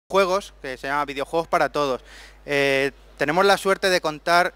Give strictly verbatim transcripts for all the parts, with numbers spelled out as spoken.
juegos, que se llama Videojuegos para Todos. Eh, tenemos la suerte de contar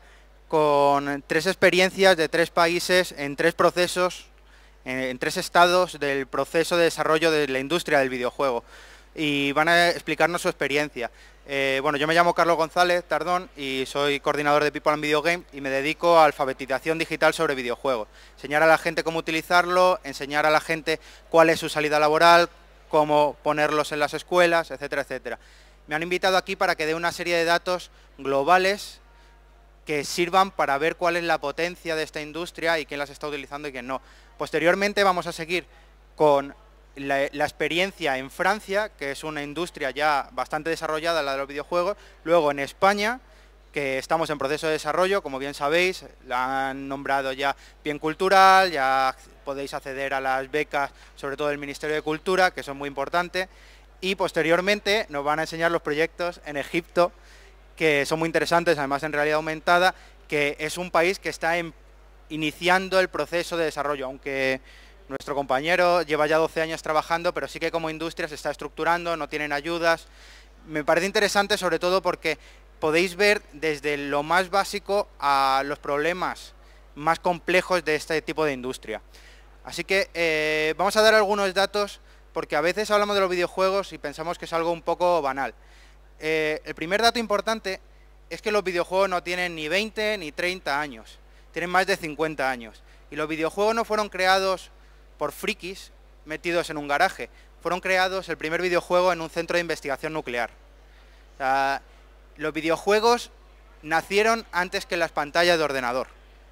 con tres experiencias de tres países en tres procesos, en, en tres estados del proceso de desarrollo de la industria del videojuego. Y van a explicarnos su experiencia. Eh, bueno, yo me llamo Carlos González Tardón y soy coordinador de People and Video Game y me dedico a alfabetización digital sobre videojuegos. Enseñar a la gente cómo utilizarlo, enseñar a la gente cuál es su salida laboral, cómo ponerlos en las escuelas, etcétera, etcétera. Me han invitado aquí para que dé una serie de datos globales que sirvan para ver cuál es la potencia de esta industria y quién las está utilizando y quién no. Posteriormente vamos a seguir con la, la experiencia en Francia, que es una industria ya bastante desarrollada, la de los videojuegos. Luego en España, que estamos en proceso de desarrollo, como bien sabéis, la han nombrado ya bien cultural, ya podéis acceder a las becas, sobre todo del Ministerio de Cultura, que son muy importantes, y posteriormente nos van a enseñar los proyectos en Egipto, que son muy interesantes, además en realidad aumentada, que es un país que está en, iniciando el proceso de desarrollo, aunque nuestro compañero lleva ya doce años trabajando, pero sí que como industria se está estructurando, no tienen ayudas. Me parece interesante sobre todo porque podéis ver desde lo más básico a los problemas más complejos de este tipo de industria. Así que eh, vamos a dar algunos datos, porque a veces hablamos de los videojuegos y pensamos que es algo un poco banal. Eh, el primer dato importante es que los videojuegos no tienen ni veinte ni treinta años, tienen más de cincuenta años. Y los videojuegos no fueron creados por frikis metidos en un garaje, fueron creados el primer videojuego en un centro de investigación nuclear. O sea, los videojuegos nacieron antes que las pantallas de ordenador.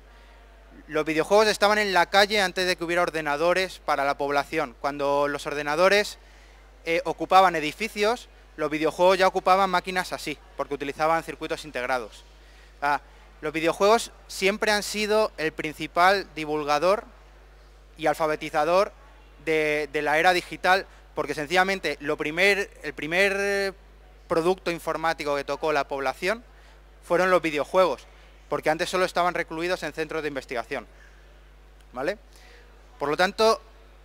Los videojuegos estaban en la calle antes de que hubiera ordenadores para la población. Cuando los ordenadores eh, ocupaban edificios, los videojuegos ya ocupaban máquinas así, porque utilizaban circuitos integrados. Ah, los videojuegos siempre han sido el principal divulgador y alfabetizador de, de la era digital, porque sencillamente lo primer, el primer producto informático que tocó la población fueron los videojuegos, porque antes solo estaban recluidos en centros de investigación, ¿vale? Por lo tanto,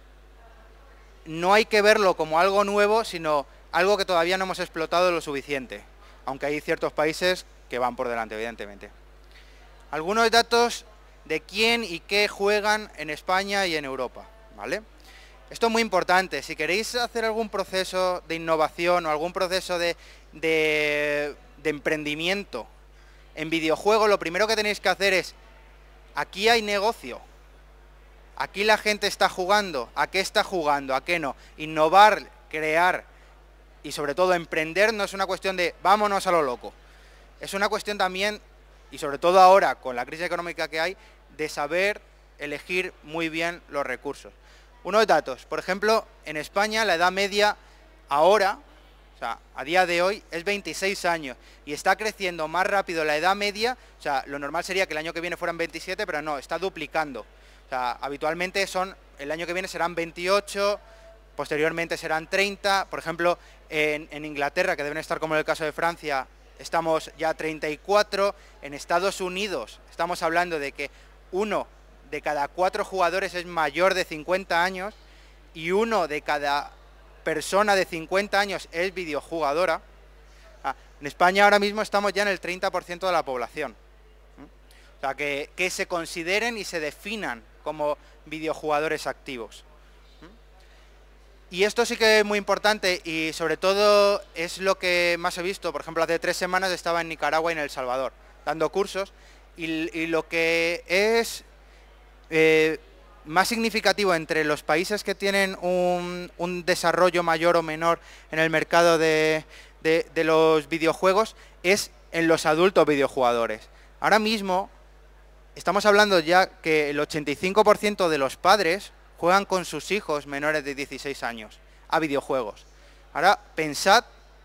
no hay que verlo como algo nuevo, sino algo que todavía no hemos explotado lo suficiente, aunque hay ciertos países que van por delante, evidentemente. Algunos datos de quién y qué juegan en España y en Europa, ¿vale? Esto es muy importante. Si queréis hacer algún proceso de innovación o algún proceso de, de, de emprendimiento en videojuegos, lo primero que tenéis que hacer es, aquí hay negocio, aquí la gente está jugando, ¿a qué está jugando? ¿A qué no? Innovar, crear y sobre todo emprender no es una cuestión de vámonos a lo loco. Es una cuestión también, y sobre todo ahora con la crisis económica que hay, de saber elegir muy bien los recursos. Unos datos, por ejemplo, en España la edad media ahora, o sea, a día de hoy, es veintiséis años y está creciendo más rápido la edad media. O sea, lo normal sería que el año que viene fueran veintisiete, pero no, está duplicando. O sea, habitualmente son, el año que viene serán veintiocho, posteriormente serán treinta. Por ejemplo, en, en Inglaterra, que deben estar como en el caso de Francia, estamos ya a treinta y cuatro. En Estados Unidos estamos hablando de que uno de cada cuatro jugadores es mayor de cincuenta años y uno de cada persona de cincuenta años es videojugadora. Ah, en España ahora mismo estamos ya en el treinta por ciento de la población. ¿Mm? O sea, que, que se consideren y se definan como videojugadores activos. ¿Mm? Y esto sí que es muy importante y sobre todo es lo que más he visto. Por ejemplo, hace tres semanas estaba en Nicaragua y en El Salvador dando cursos y, y lo que es eh, más significativo entre los países que tienen un, un desarrollo mayor o menor en el mercado de, de, de los videojuegos es en los adultos videojugadores. Ahora mismo estamos hablando ya que el ochenta y cinco por ciento de los padres juegan con sus hijos menores de dieciséis años a videojuegos. Ahora pensad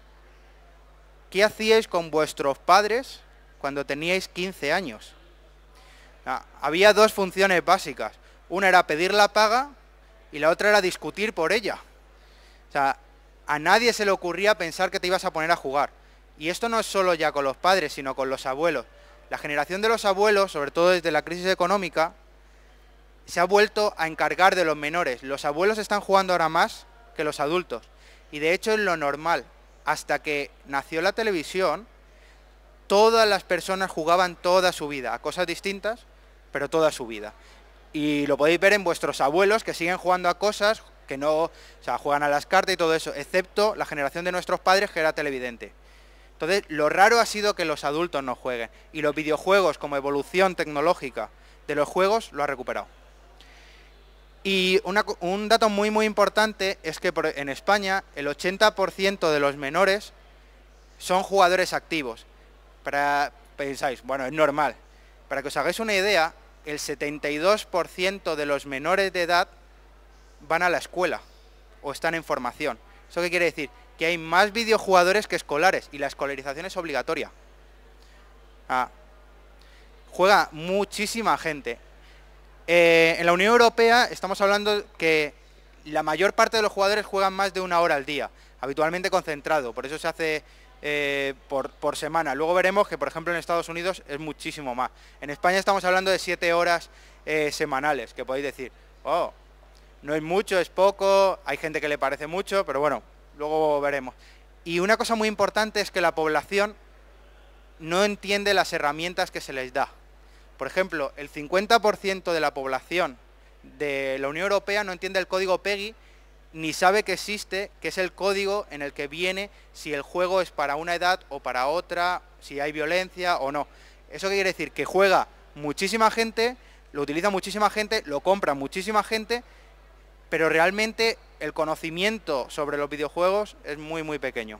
qué hacíais con vuestros padres cuando teníais quince años. Ah, había dos funciones básicas. Una era pedir la paga y la otra era discutir por ella. O sea, a nadie se le ocurría pensar que te ibas a poner a jugar. Y esto no es solo ya con los padres, sino con los abuelos. La generación de los abuelos, sobre todo desde la crisis económica, se ha vuelto a encargar de los menores. Los abuelos están jugando ahora más que los adultos. Y de hecho es lo normal. hasta que nació la televisión, todas las personas jugaban toda su vida a cosas distintas, pero toda su vida. Y lo podéis ver en vuestros abuelos, que siguen jugando a cosas que no, o sea, juegan a las cartas y todo eso, excepto la generación de nuestros padres, que era televidente. Entonces, lo raro ha sido que los adultos no jueguen, y los videojuegos, como evolución tecnológica de los juegos, lo ha recuperado. Y una, un dato muy muy importante es que por, en España el ochenta por ciento de los menores son jugadores activos. Para, pensáis, bueno, es normal. Para que os hagáis una idea, el setenta y dos por ciento de los menores de edad van a la escuela o están en formación. ¿Eso qué quiere decir? Que hay más videojugadores que escolares y la escolarización es obligatoria. Ah, juega muchísima gente. Eh, en la Unión Europea estamos hablando que la mayor parte de los jugadores juegan más de una hora al día, habitualmente concentrado, por eso se hace eh, por, por semana. Luego veremos que, por ejemplo, en Estados Unidos es muchísimo más. En España estamos hablando de siete horas eh, semanales, que podéis decir, oh, no es mucho, es poco, hay gente que le parece mucho, pero bueno, luego veremos. Y una cosa muy importante es que la población no entiende las herramientas que se les da. Por ejemplo, el cincuenta por ciento de la población de la Unión Europea no entiende el código PEGI ni sabe que existe, que es el código en el que viene si el juego es para una edad o para otra, si hay violencia o no. ¿Eso qué quiere decir? Que juega muchísima gente, lo utiliza muchísima gente, lo compra muchísima gente, pero realmente el conocimiento sobre los videojuegos es muy muy pequeño.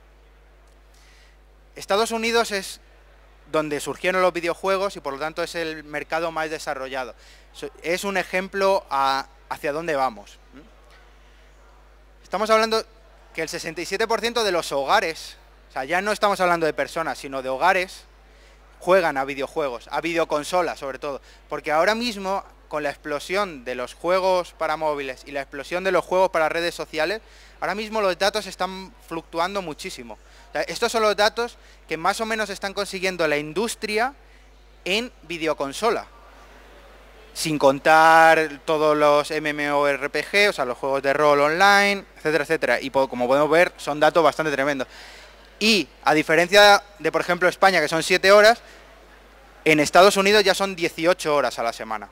Estados Unidos es donde surgieron los videojuegos y por lo tanto es el mercado más desarrollado. Es un ejemplo a, hacia dónde vamos. Estamos hablando que el sesenta y siete por ciento de los hogares, o sea, ya no estamos hablando de personas, sino de hogares, juegan a videojuegos, a videoconsolas sobre todo, porque ahora mismo, con la explosión de los juegos para móviles y la explosión de los juegos para redes sociales, ahora mismo los datos están fluctuando muchísimo. O sea, estos son los datos que más o menos están consiguiendo la industria en videoconsola, sin contar todos los MMORPG, o sea, los juegos de rol online, etcétera, etcétera. Y como podemos ver, son datos bastante tremendos. Y, a diferencia de, por ejemplo, España, que son siete horas, en Estados Unidos ya son dieciocho horas a la semana.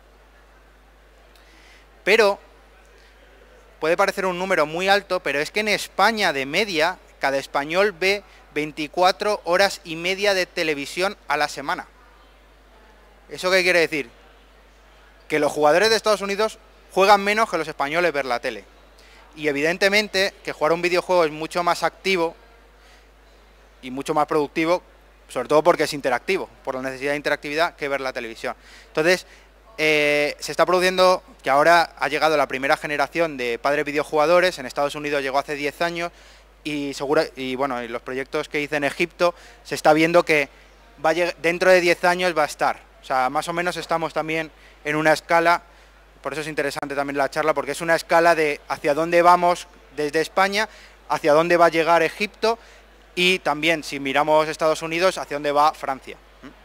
Pero, puede parecer un número muy alto, pero es que en España, de media, cada español ve veinticuatro horas y media de televisión a la semana. ¿Eso qué quiere decir? Que los jugadores de Estados Unidos juegan menos que los españoles ver la tele. Y evidentemente que jugar un videojuego es mucho más activo y mucho más productivo, sobre todo porque es interactivo, por la necesidad de interactividad, que ver la televisión. Entonces, eh, se está produciendo que ahora ha llegado la primera generación de padres videojugadores. En Estados Unidos llegó hace diez años y, seguro, y bueno, en los proyectos que hice en Egipto se está viendo que va a llegar, dentro de diez años va a estar. O sea, más o menos estamos también en una escala, por eso es interesante también la charla, porque es una escala de hacia dónde vamos desde España, hacia dónde va a llegar Egipto y también, si miramos Estados Unidos, hacia dónde va Francia.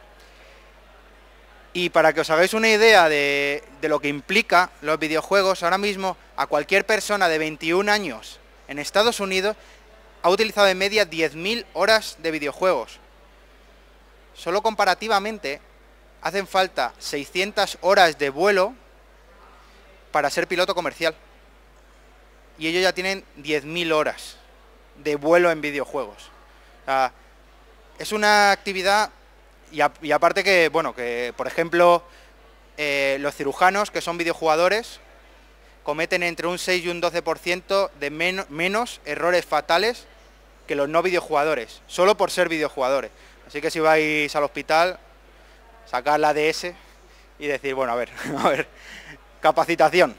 Y para que os hagáis una idea de, de lo que implica los videojuegos, ahora mismo a cualquier persona de veintiún años en Estados Unidos ha utilizado en media diez mil horas de videojuegos. Solo comparativamente hacen falta seiscientas horas de vuelo para ser piloto comercial. Y ellos ya tienen diez mil horas de vuelo en videojuegos. O sea, es una actividad, y, a, y aparte que, bueno, que por ejemplo, eh, los cirujanos, que son videojugadores, cometen entre un seis y un doce por ciento de men menos errores fatales que los no videojugadores, solo por ser videojugadores. Así que si vais al hospital, sacar la D S y decir, bueno, a ver, a ver, capacitación.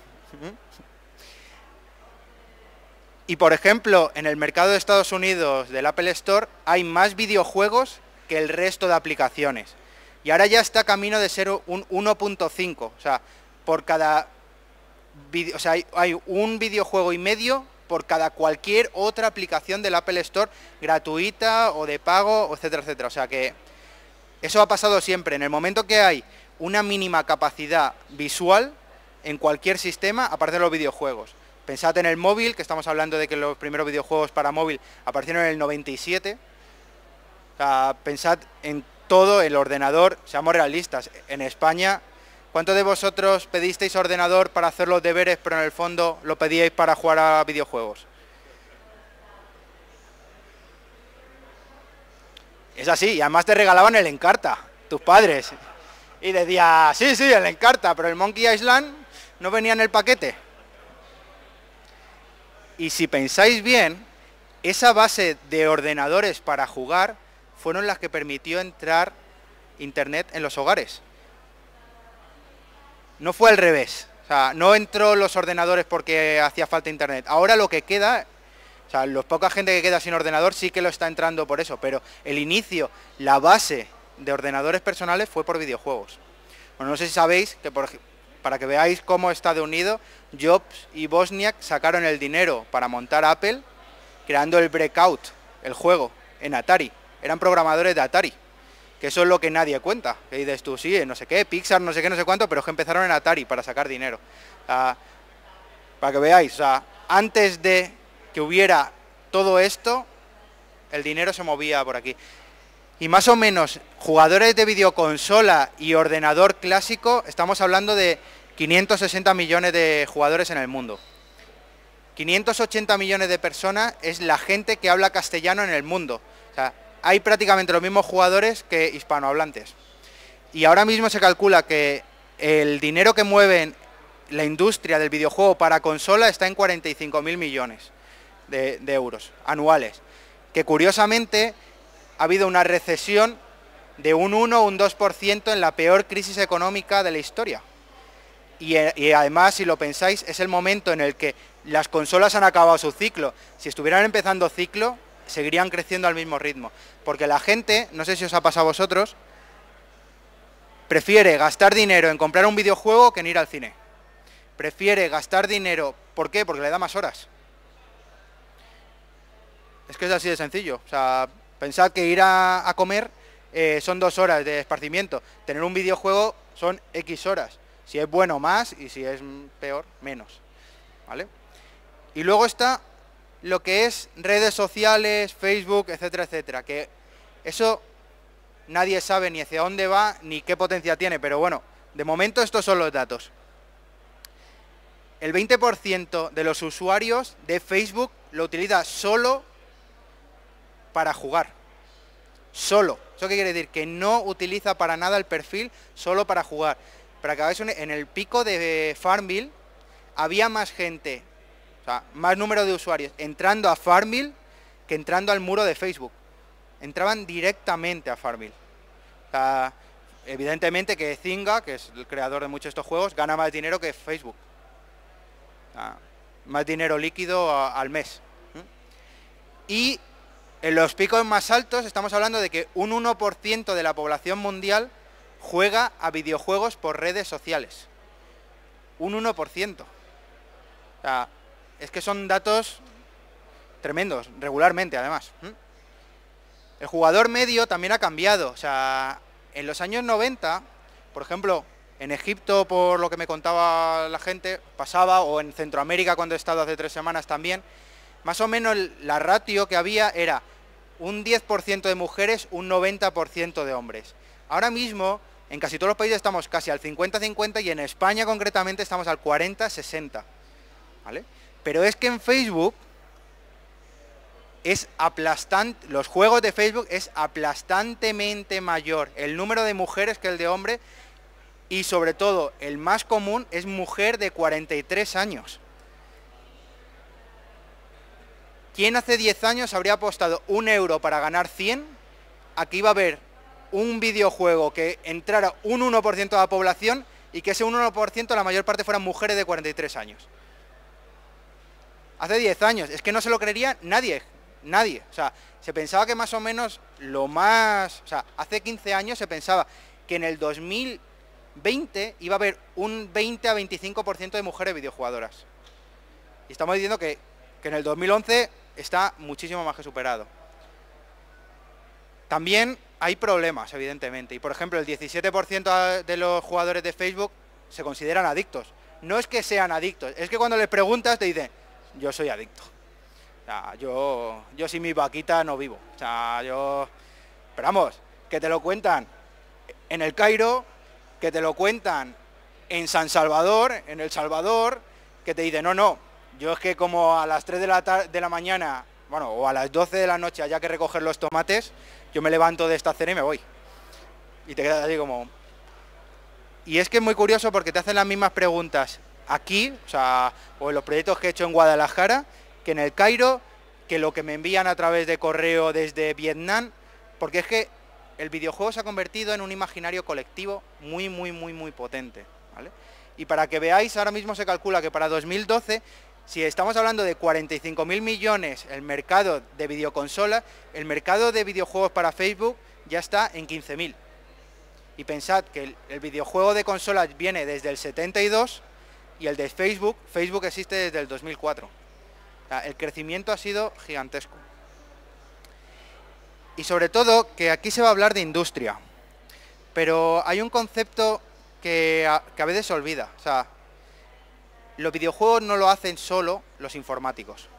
Y por ejemplo, en el mercado de Estados Unidos del Apple Store hay más videojuegos que el resto de aplicaciones. Y ahora ya está camino de ser un uno punto cinco, o sea, por cada video, o sea, hay, hay un videojuego y medio por cada cualquier otra aplicación del Apple Store gratuita o de pago, etcétera, etcétera. O sea que eso ha pasado siempre. En el momento que hay una mínima capacidad visual en cualquier sistema, aparecen los videojuegos. Pensad en el móvil, que estamos hablando de que los primeros videojuegos para móvil aparecieron en el noventa y siete. O sea, pensad en todo el ordenador, seamos realistas. En España, ¿cuántos de vosotros pedisteis ordenador para hacer los deberes, pero en el fondo lo pedíais para jugar a videojuegos? Es así, y además te regalaban el Encarta, tus padres. Y decía, sí, sí, el Encarta, pero el Monkey Island no venía en el paquete. Y si pensáis bien, esa base de ordenadores para jugar fueron las que permitió entrar Internet en los hogares. No fue al revés. O sea, no entró los ordenadores porque hacía falta Internet. Ahora lo que queda... O sea, la poca gente que queda sin ordenador sí que lo está entrando por eso, pero el inicio, la base de ordenadores personales fue por videojuegos. Bueno, no sé si sabéis que, por, para que veáis cómo está de unido, Jobs y Wozniak sacaron el dinero para montar Apple, creando el Breakout, el juego, en Atari. Eran programadores de Atari, que eso es lo que nadie cuenta. Que dices tú, sí, no sé qué, Pixar, no sé qué, no sé cuánto, pero es que empezaron en Atari para sacar dinero. O sea, para que veáis, o sea, antes de que hubiera todo esto, el dinero se movía por aquí. Y más o menos, jugadores de videoconsola y ordenador clásico, estamos hablando de quinientos sesenta millones de jugadores en el mundo. quinientos ochenta millones de personas es la gente que habla castellano en el mundo. O sea, hay prácticamente los mismos jugadores que hispanohablantes. Y ahora mismo se calcula que el dinero que mueven la industria del videojuego para consola está en cuarenta y cinco mil millones. De, de euros anuales, que curiosamente ha habido una recesión de un uno o un dos por ciento en la peor crisis económica de la historia. Y, y además, si lo pensáis, es el momento en el que las consolas han acabado su ciclo. Si estuvieran empezando ciclo, seguirían creciendo al mismo ritmo. Porque la gente, no sé si os ha pasado a vosotros, prefiere gastar dinero en comprar un videojuego que en ir al cine. Prefiere gastar dinero, ¿por qué? Porque le da más horas. Es que es así de sencillo. O sea, pensad que ir a, a comer eh, son dos horas de esparcimiento. Tener un videojuego son X horas. Si es bueno, más, y si es peor, menos. ¿Vale? Y luego está lo que es redes sociales, Facebook, etcétera, etcétera. Que eso nadie sabe ni hacia dónde va, ni qué potencia tiene. Pero bueno, de momento estos son los datos. El veinte por ciento de los usuarios de Facebook lo utiliza solo para jugar, solo. ¿Eso qué quiere decir? Que no utiliza para nada el perfil, solo para jugar. Para que hagáis un, en el pico de Farmville había más gente, o sea, más número de usuarios entrando a Farmville que entrando al muro de Facebook. Entraban directamente a Farmville. O sea, evidentemente que Zynga, que es el creador de muchos de estos juegos, gana más dinero que Facebook. O sea, más dinero líquido a, al mes. ¿Mm? Y en los picos más altos estamos hablando de que un uno por ciento de la población mundial juega a videojuegos por redes sociales. Un uno por ciento. O sea, es que son datos tremendos, regularmente además. ¿Mm? El jugador medio también ha cambiado. O sea, en los años noventa, por ejemplo, en Egipto, por lo que me contaba la gente, pasaba, o en Centroamérica cuando he estado hace tres semanas también, más o menos la ratio que había era un diez por ciento de mujeres, un noventa por ciento de hombres. Ahora mismo, en casi todos los países estamos casi al cincuenta cincuenta y en España concretamente estamos al cuarenta sesenta. ¿Vale? Pero es que en Facebook es aplastante, los juegos de Facebook es aplastantemente mayor el número de mujeres que el de hombres, y sobre todo el más común es mujer de cuarenta y tres años. ¿Quién hace diez años habría apostado un euro para ganar cien a que iba a haber un videojuego que entrara un uno por ciento de la población y que ese uno por ciento la mayor parte fueran mujeres de cuarenta y tres años? Hace diez años, es que no se lo creería nadie, nadie. O sea, se pensaba que más o menos lo más... O sea, hace quince años se pensaba que en el dos mil veinte iba a haber un veinte a veinticinco por ciento de mujeres videojugadoras. Y estamos diciendo que, que en el dos mil once está muchísimo más que superado. También hay problemas, evidentemente. Y por ejemplo, el diecisiete por ciento de los jugadores de Facebook se consideran adictos. No es que sean adictos, es que cuando les preguntas te dicen, yo soy adicto. O sea, yo, yo sin mi vaquita no vivo. O sea, yo... Pero vamos, que te lo cuentan en el Cairo, que te lo cuentan en San Salvador, en El Salvador, que te dicen, no, no, yo es que como a las tres de la, de la mañana, bueno, o a las doce de la noche haya que recoger los tomates, yo me levanto de esta cena y me voy. Y te quedas así como... Y es que es muy curioso porque te hacen las mismas preguntas aquí, o sea, o en los proyectos que he hecho en Guadalajara, que en el Cairo, que lo que me envían a través de correo desde Vietnam, porque es que el videojuego se ha convertido en un imaginario colectivo muy, muy, muy, muy potente, ¿vale? Y para que veáis, ahora mismo se calcula que para dos mil doce, si estamos hablando de cuarenta y cinco mil millones el mercado de videoconsolas, el mercado de videojuegos para Facebook ya está en quince mil. Y pensad que el, el videojuego de consolas viene desde el setenta y dos y el de Facebook, Facebook existe desde el dos mil cuatro. O sea, el crecimiento ha sido gigantesco. Y sobre todo que aquí se va a hablar de industria, pero hay un concepto que a, que a veces se olvida. O sea, los videojuegos no lo hacen solo los informáticos.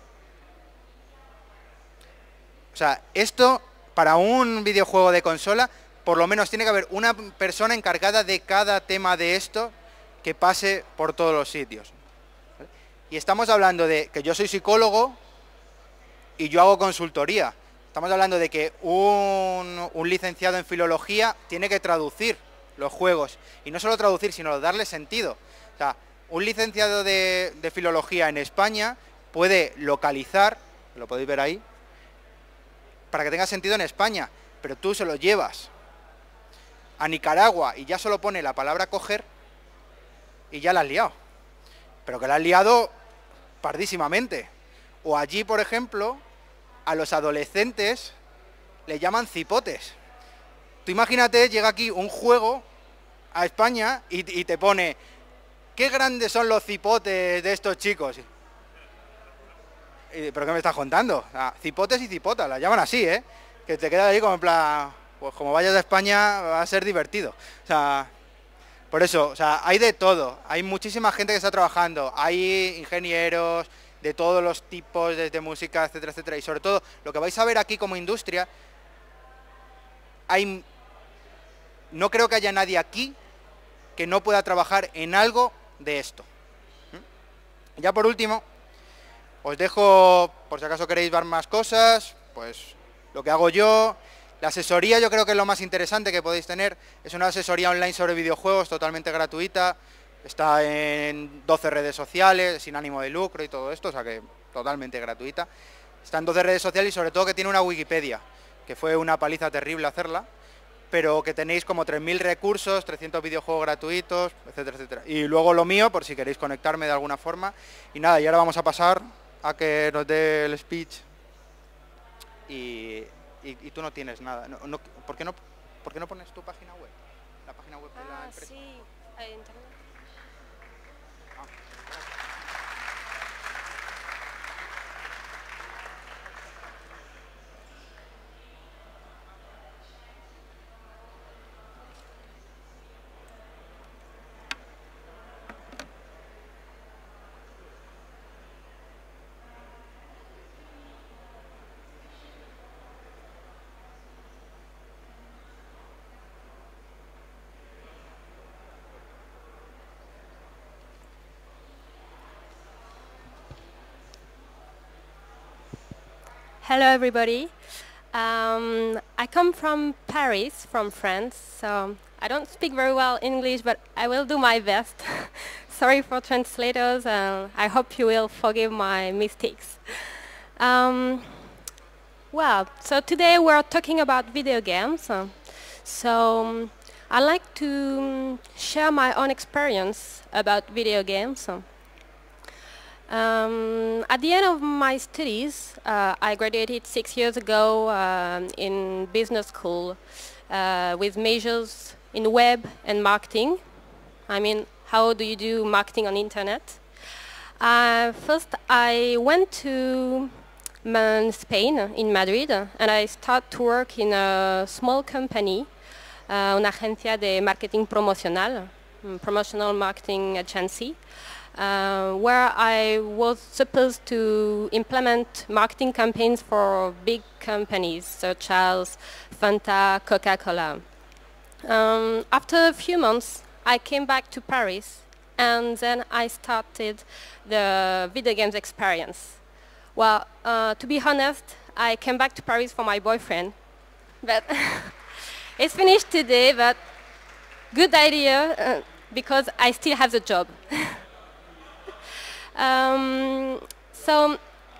O sea, esto para un videojuego de consola, por lo menos tiene que haber una persona encargada de cada tema de esto que pase por todos los sitios. Y estamos hablando de que yo soy psicólogo y yo hago consultoría. Estamos hablando de que un, un licenciado en filología tiene que traducir los juegos. Y no solo traducir, sino darle sentido. O sea, un licenciado de, de filología en España puede localizar, lo podéis ver ahí, para que tenga sentido en España, pero tú se lo llevas a Nicaragua y ya solo pone la palabra coger y ya la has liado. Pero que la has liado pardísimamente. O allí, por ejemplo, a los adolescentes le llaman cipotes. Tú imagínate, llega aquí un juego a España y, y te pone, ¿qué grandes son los cipotes de estos chicos? Y, ¿pero qué me estás contando? Ah, cipotes y cipotas, las llaman así, ¿eh? Que te quedas ahí como en plan, pues como vayas a España va a ser divertido. O sea, por eso, o sea, hay de todo. Hay muchísima gente que está trabajando, hay ingenieros de todos los tipos, desde música, etcétera, etcétera. Y sobre todo, lo que vais a ver aquí como industria, hay, no creo que haya nadie aquí que no pueda trabajar en algo de esto. ¿Mm? Ya por último, os dejo, por si acaso queréis ver más cosas, pues lo que hago yo. La asesoría yo creo que es lo más interesante que podéis tener. Es una asesoría online sobre videojuegos totalmente gratuita. Está en doce redes sociales, sin ánimo de lucro y todo esto, o sea que totalmente gratuita. Está en doce redes sociales y sobre todo que tiene una Wikipedia, que fue una paliza terrible hacerla, pero que tenéis como tres mil recursos, trescientos videojuegos gratuitos, etcétera, etcétera. Y luego lo mío, por si queréis conectarme de alguna forma. Y nada, y ahora vamos a pasar a que nos dé el speech. Y, y, y tú no tienes nada. No, no, ¿por qué no, por qué no pones tu página web? La página web de la Ah, empresa. sí, a internet. Hello, everybody. Um, I come from Paris, from France, so I don't speak very well English, but I will do my best. Sorry for translators, and I hope you will forgive my mistakes. Um, well, so today we're talking about video games. Uh, so um, I'd like to um, share my own experience about video games. Uh, Um, at the end of my studies, uh, I graduated six years ago um, in business school uh, with majors in web and marketing. I mean, how do you do marketing on internet? Uh, first, I went to um, Spain, in Madrid, and I started to work in a small company, uh, una agencia de marketing promocional, um, promotional marketing agency. uh, where I was supposed to implement marketing campaigns for big companies such as Fanta, Coca-Cola. Um, after a few months, I came back to Paris, and then I started the video games experience. Well, uh, to be honest, I came back to Paris for my boyfriend, but it's finished today, but good idea, uh, because I still have the job. um, so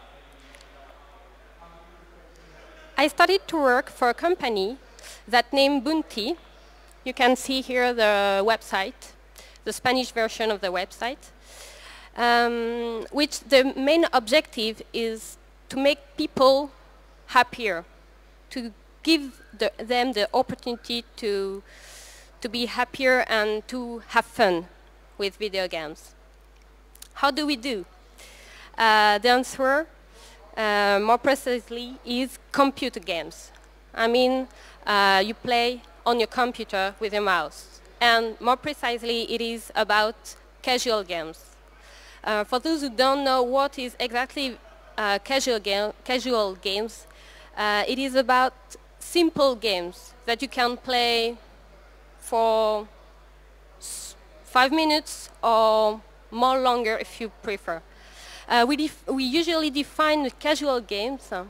I started to work for a company that named Bounty. You can see here the website, the Spanish version of the website, um, which the main objective is to make people happier, to give the, them the opportunity to, to be happier and to have fun with video games. How do we do? Uh, the answer, uh, more precisely, is computer games. I mean, uh, you play on your computer with your mouse. And more precisely, it is about casual games. Uh, for those who don't know what is exactly uh, casual, ga casual games, uh, it is about simple games that you can play for s five minutes or more longer if you prefer. Uh, we, def we usually define casual games uh,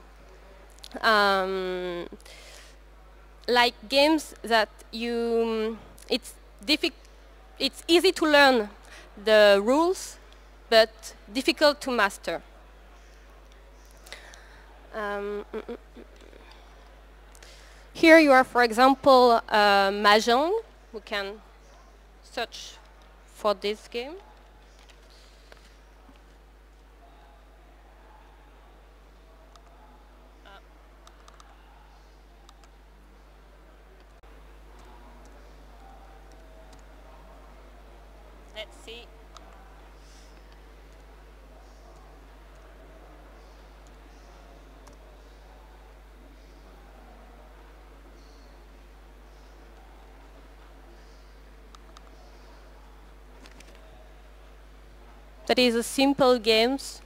um, like games that you, it's difficult, it's easy to learn the rules, but difficult to master. Um, mm, mm, mm. Here you are, for example, uh, Mahjong. We can search for this game. Let's see. That is a simple games.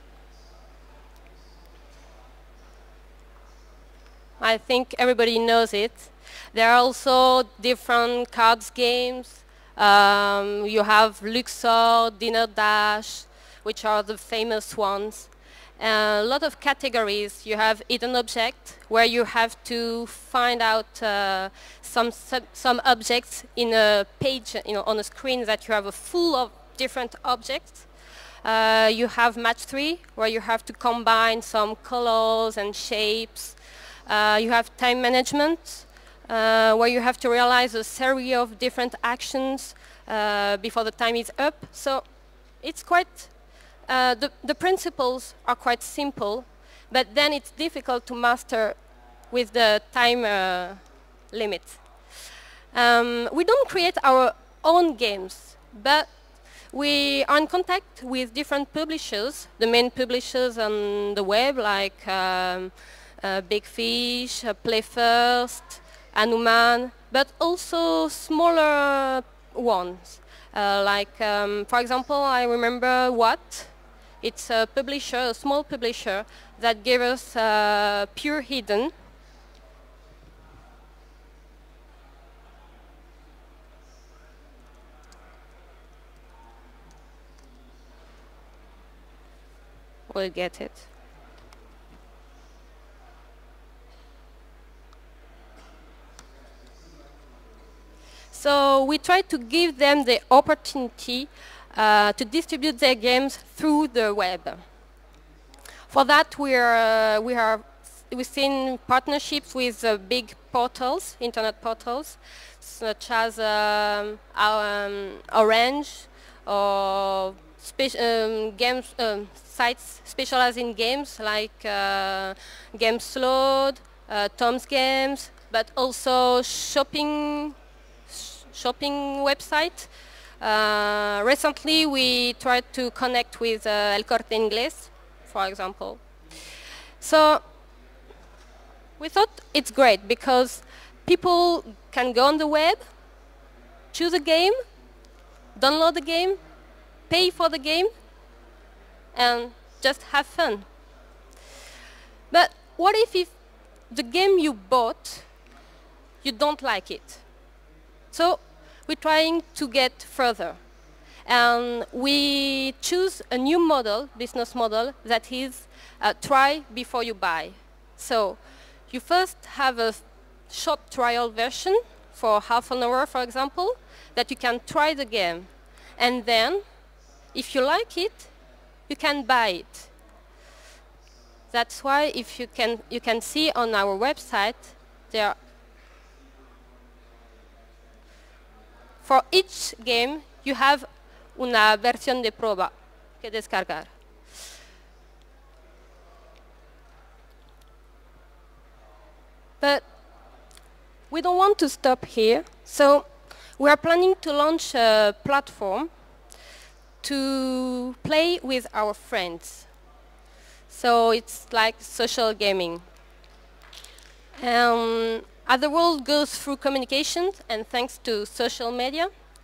I think everybody knows it. There are also different cards games. Um, you have Luxor, Dinner Dash, which are the famous ones. Uh, a lot of categories. You have hidden object, where you have to find out uh, some sub some objects in a page, you know, on a screen that you have a full of different objects. Uh, you have match three, where you have to combine some colors and shapes. Uh, you have time management, uh, where you have to realize a series of different actions uh, before the time is up. So it's quite, uh, the, the principles are quite simple, but then it's difficult to master with the time uh, limit. Um, we don't create our own games, but we are in contact with different publishers, the main publishers on the web, like um, uh, Big Fish, uh, Play First, Hanuman, but also smaller ones. Uh, like, um, for example, I remember What. It's a publisher, a small publisher, that gave us uh, Pure Hidden. We'll get it. So we try to give them the opportunity uh, to distribute their games through the web. For that, we are uh, we are we've seen partnerships with uh, big portals, internet portals, such as um, our, um, Orange or um, games um, sites specialized in games like uh, GamesLoad, uh, Tom's Games, but also shopping sh shopping website. Uh, recently, we tried to connect with uh, El Corte Inglés, for example. So we thought it's great because people can go on the web, choose a game, download the game, pay for the game, and just have fun. But what if, if the game you bought, you don't like it? So we're trying to get further. And we choose a new model, business model, that is uh, try before you buy. So you first have a short trial version for half an hour, for example, that you can try the game. And then, if you like it, you can buy it. That's why if you can, you can see on our website, there are for each game, you have una versión de prueba que descargar. But we don't want to stop here, so we are planning to launch a platform to play with our friends. So it's like social gaming. Um, as the world goes through communications and thanks to social media,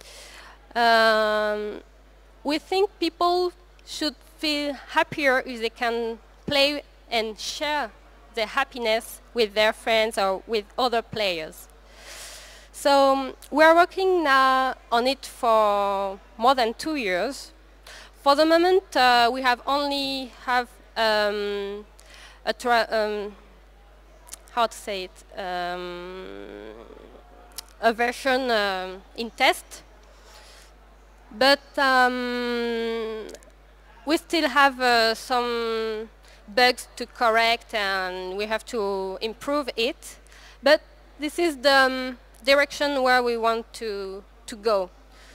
um, we think people should feel happier if they can play and share their happiness with their friends or with other players. So um, we are working now on it for more than two years. For the moment, uh, we have only have um, a tra um, how to say it um, a version um, in test, but um, we still have uh, some bugs to correct and we have to improve it. But this is the um, direction where we want to to go.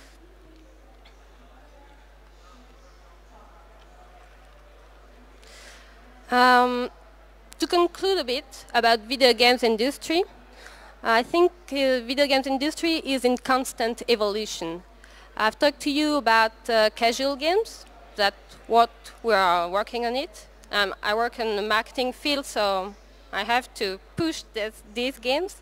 Um, to conclude a bit about video games industry, I think uh, video games industry is in constant evolution. I've talked to you about uh, casual games, that's what we are working on it. Um, I work in the marketing field, so I have to push this, these games.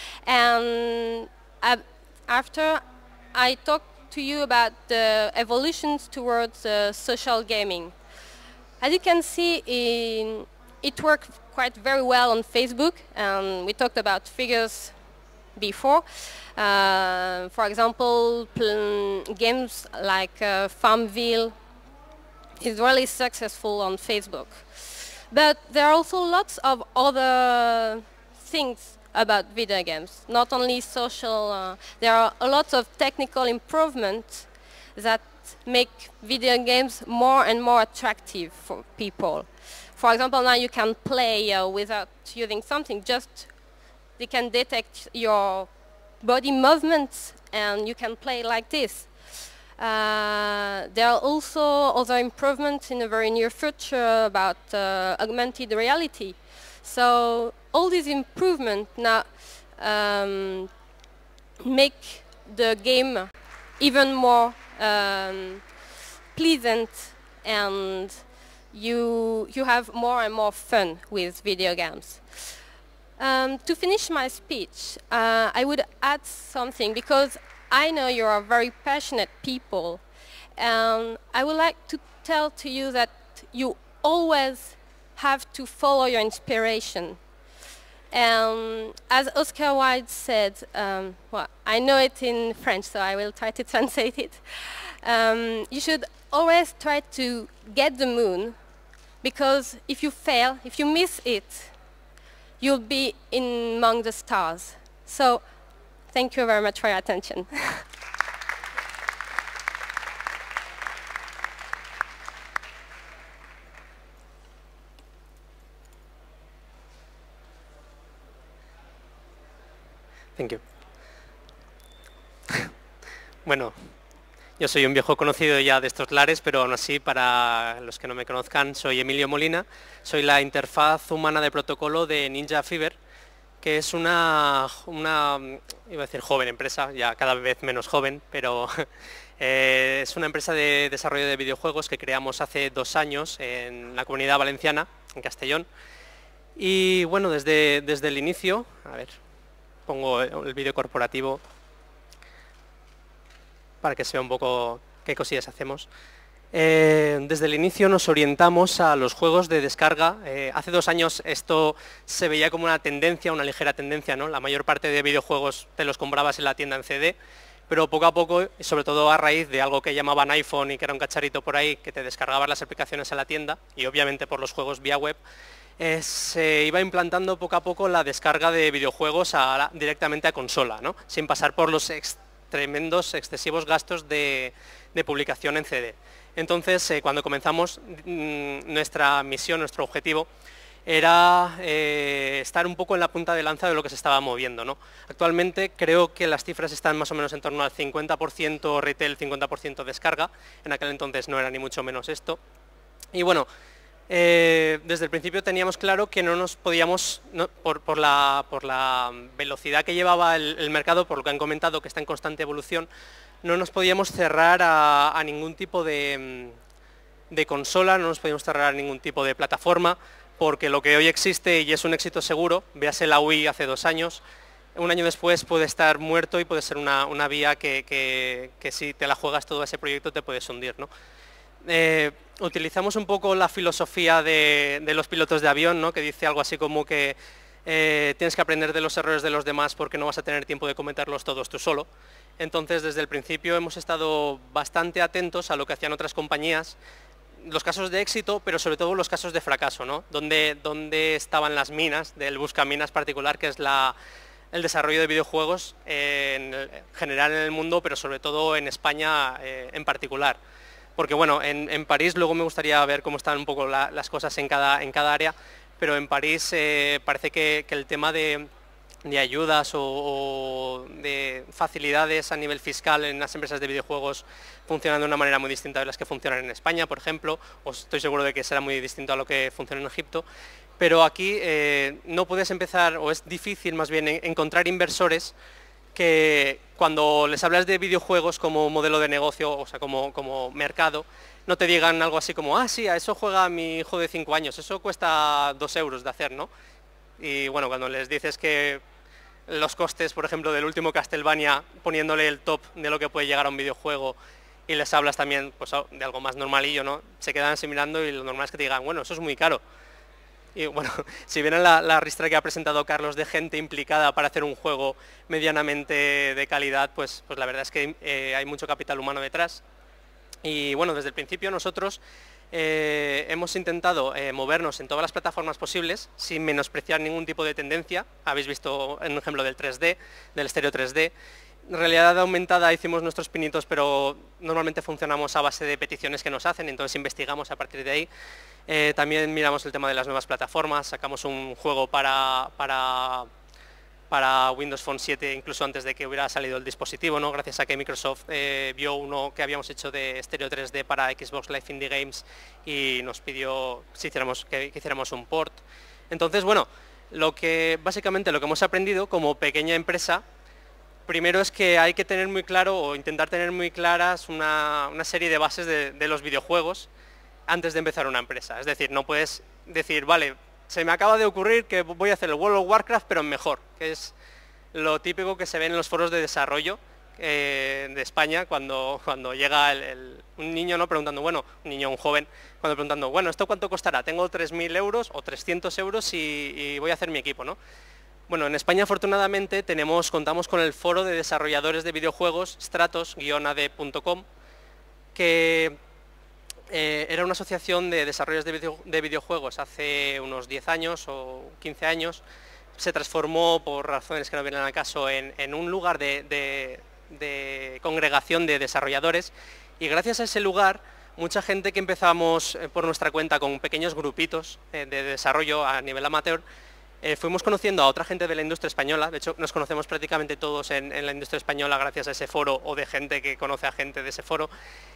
And uh, after I talked to you about the evolutions towards uh, social gaming. As you can see, in, it works quite very well on Facebook, and we talked about figures before. Uh, for example, games like uh, Farmville is really successful on Facebook. But there are also lots of other things about video games, not only social. Uh, there are a lot of technical improvements that make video games more and more attractive for people. For example, now you can play uh, without using something, just they can detect your body movements and you can play like this. Uh, there are also other improvements in the very near future about uh, augmented reality. So all these improvements now um, make the game even more um, pleasant, and you you have more and more fun with video games. Um, to finish my speech, uh, I would add something, because I know you are very passionate people, and I would like to tell to you that you always have to follow your inspiration. And as Oscar Wilde said, um, well, I know it in French, so I will try to translate it. Um, you should always try to get the moon, because if you fail, if you miss it, you'll be in among the stars. So thank you very much for your attention. Thank you. Bueno, yo soy un viejo conocido ya de estos lares, pero aún así, para los que no me conozcan, soy Emilio Molina, soy la interfaz humana de protocolo de Ninja Fever, que es una, una iba a decir joven empresa, ya cada vez menos joven, pero eh, es una empresa de desarrollo de videojuegos que creamos hace dos años en la Comunidad Valenciana, en Castellón. Y bueno, desde, desde el inicio, a ver, pongo el vídeo corporativo para que se vea un poco qué cosillas hacemos. Eh, desde el inicio nos orientamos a los juegos de descarga. Eh, hace dos años esto se veía como una tendencia, una ligera tendencia, ¿no? La mayor parte de videojuegos te los comprabas en la tienda en C D, pero poco a poco, y sobre todo a raíz de algo que llamaban iPhone y que era un cacharrito por ahí, que te descargabas las aplicaciones a la tienda, y obviamente por los juegos vía web, eh, se iba implantando poco a poco la descarga de videojuegos a, directamente a consola, ¿no? Sin pasar por los ex, tremendos, excesivos gastos de, de publicación en C D. Entonces, eh, cuando comenzamos, mmm, nuestra misión, nuestro objetivo, era eh, estar un poco en la punta de lanza de lo que se estaba moviendo, ¿no? Actualmente creo que las cifras están más o menos en torno al cincuenta por ciento retail, cincuenta por ciento descarga. En aquel entonces no era ni mucho menos esto. Y bueno, eh, desde el principio teníamos claro que no nos podíamos, no, por, por, la, por la velocidad que llevaba el, el mercado, por lo que han comentado, que está en constante evolución, no nos podíamos cerrar a, a ningún tipo de, de consola, no nos podíamos cerrar a ningún tipo de plataforma, porque lo que hoy existe y es un éxito seguro, véase la Wii hace dos años, un año después puede estar muerto y puede ser una, una vía que, que, que si te la juegas todo ese proyecto te puedes hundir, ¿no? Eh, utilizamos un poco la filosofía de, de los pilotos de avión, ¿no? Que dice algo así como que eh, tienes que aprender de los errores de los demás porque no vas a tener tiempo de cometerlos todos tú solo. Entonces, desde el principio hemos estado bastante atentos a lo que hacían otras compañías, los casos de éxito, pero sobre todo los casos de fracaso, ¿no? Donde, donde estaban las minas del buscaminas particular, que es la, el desarrollo de videojuegos en general en el mundo, pero sobre todo en España eh, en particular. Porque bueno, en, en París luego me gustaría ver cómo están un poco la, las cosas en cada, en cada área, pero en París eh, parece que, que el tema de... de ayudas o, o de facilidades a nivel fiscal en las empresas de videojuegos funcionan de una manera muy distinta de las que funcionan en España, por ejemplo, o estoy seguro de que será muy distinto a lo que funciona en Egipto, pero aquí eh, no puedes empezar, o es difícil más bien encontrar inversores que cuando les hablas de videojuegos como modelo de negocio, o sea, como, como mercado, no te digan algo así como, ah, sí, a eso juega mi hijo de cinco años, eso cuesta dos euros de hacer, ¿no? Y bueno, cuando les dices que los costes, por ejemplo, del último Castlevania, poniéndole el top de lo que puede llegar a un videojuego, y les hablas también pues, de algo más normalillo, ¿no? Se quedan así mirando y lo normal es que te digan, bueno, eso es muy caro. Y bueno, si vieran la, la ristra que ha presentado Carlos de gente implicada para hacer un juego medianamente de calidad, pues, pues la verdad es que eh, hay mucho capital humano detrás. Y bueno, desde el principio nosotros Eh, hemos intentado eh, movernos en todas las plataformas posibles sin menospreciar ningún tipo de tendencia. Habéis visto un ejemplo del tres D, del estéreo tres D. En realidad aumentada hicimos nuestros pinitos, pero normalmente funcionamos a base de peticiones que nos hacen, entonces investigamos a partir de ahí. Eh, también miramos el tema de las nuevas plataformas, sacamos un juego para... para para Windows Phone siete incluso antes de que hubiera salido el dispositivo, ¿no? Gracias a que Microsoft eh, vio uno que habíamos hecho de estéreo tres D para Xbox Live Indie Games y nos pidió si hiciéramos, que, que hiciéramos un port. Entonces, bueno, lo que básicamente lo que hemos aprendido como pequeña empresa, primero es que hay que tener muy claro o intentar tener muy claras una, una serie de bases de, de los videojuegos antes de empezar una empresa. Es decir, no puedes decir, vale, se me acaba de ocurrir que voy a hacer el World of Warcraft, pero mejor, que es lo típico que se ve en los foros de desarrollo eh, de España cuando, cuando llega el, el, un niño, ¿no? Preguntando, bueno, un niño, un joven, cuando preguntando, bueno, ¿esto cuánto costará? Tengo tres mil euros o trescientos euros y, y voy a hacer mi equipo, ¿no? Bueno, en España afortunadamente tenemos, contamos con el foro de desarrolladores de videojuegos, stratos guion a d punto com, que Eh, era una asociación de desarrollos de, video, de videojuegos hace unos diez años o quince años. Se transformó por razones que no vienen al caso en, en un lugar de, de, de congregación de desarrolladores, y gracias a ese lugar mucha gente que empezamos eh, por nuestra cuenta con pequeños grupitos eh, de desarrollo a nivel amateur, eh, fuimos conociendo a otra gente de la industria española. De hecho nos conocemos prácticamente todos en, en la industria española gracias a ese foro o de gente que conoce a gente de ese foro.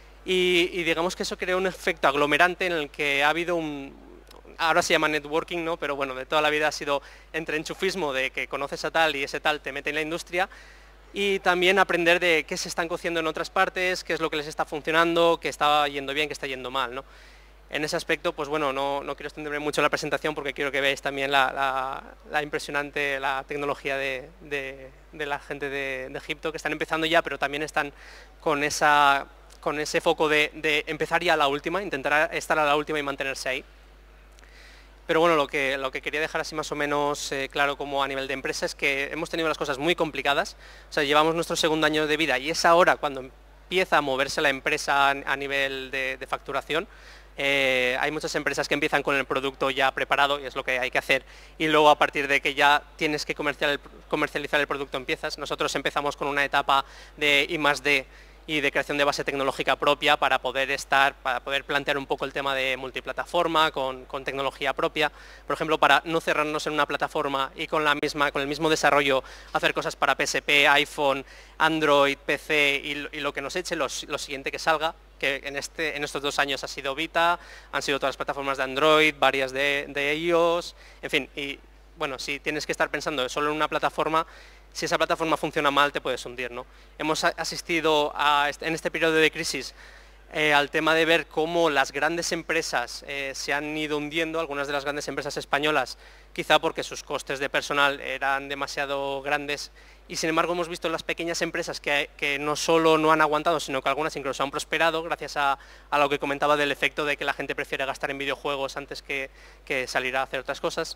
Y, y digamos que eso creó un efecto aglomerante en el que ha habido un, ahora se llama networking, ¿no? Pero bueno, de toda la vida ha sido entre enchufismo de que conoces a tal y ese tal te mete en la industria, y también aprender de qué se están cociendo en otras partes, qué es lo que les está funcionando, qué está yendo bien, qué está yendo mal, ¿no? En ese aspecto, pues bueno, no, no quiero extenderme mucho la presentación porque quiero que veáis también la, la, la impresionante la tecnología de, de, de la gente de, de Egipto, que están empezando ya, pero también están con esa con ese foco de, de empezar ya a la última, intentar estar a la última y mantenerse ahí. Pero bueno, lo que, lo que quería dejar así más o menos eh, claro como a nivel de empresa es que hemos tenido las cosas muy complicadas. O sea, llevamos nuestro segundo año de vida y es ahora cuando empieza a moverse la empresa a nivel de, de facturación. Eh, hay muchas empresas que empiezan con el producto ya preparado y es lo que hay que hacer. Y luego a partir de que ya tienes que comercial el, comercializar el producto empiezas. Nosotros empezamos con una etapa de I más D y de creación de base tecnológica propia para poder estar, para poder plantear un poco el tema de multiplataforma con, con tecnología propia, por ejemplo, para no cerrarnos en una plataforma y con la misma, con el mismo desarrollo hacer cosas para P S P, iPhone, Android, P C y, y lo que nos eche, los, lo siguiente que salga, que en, este, en estos dos años ha sido Vita, han sido todas las plataformas de Android, varias de, de iOS, en fin, y bueno, si tienes que estar pensando solo en una plataforma, si esa plataforma funciona mal te puedes hundir, ¿no? Hemos asistido a, en este periodo de crisis eh, al tema de ver cómo las grandes empresas eh, se han ido hundiendo, algunas de las grandes empresas españolas, quizá porque sus costes de personal eran demasiado grandes y sin embargo hemos visto las pequeñas empresas que, que no solo no han aguantado, sino que algunas incluso han prosperado gracias a, a lo que comentaba del efecto de que la gente prefiere gastar en videojuegos antes que, que salir a hacer otras cosas.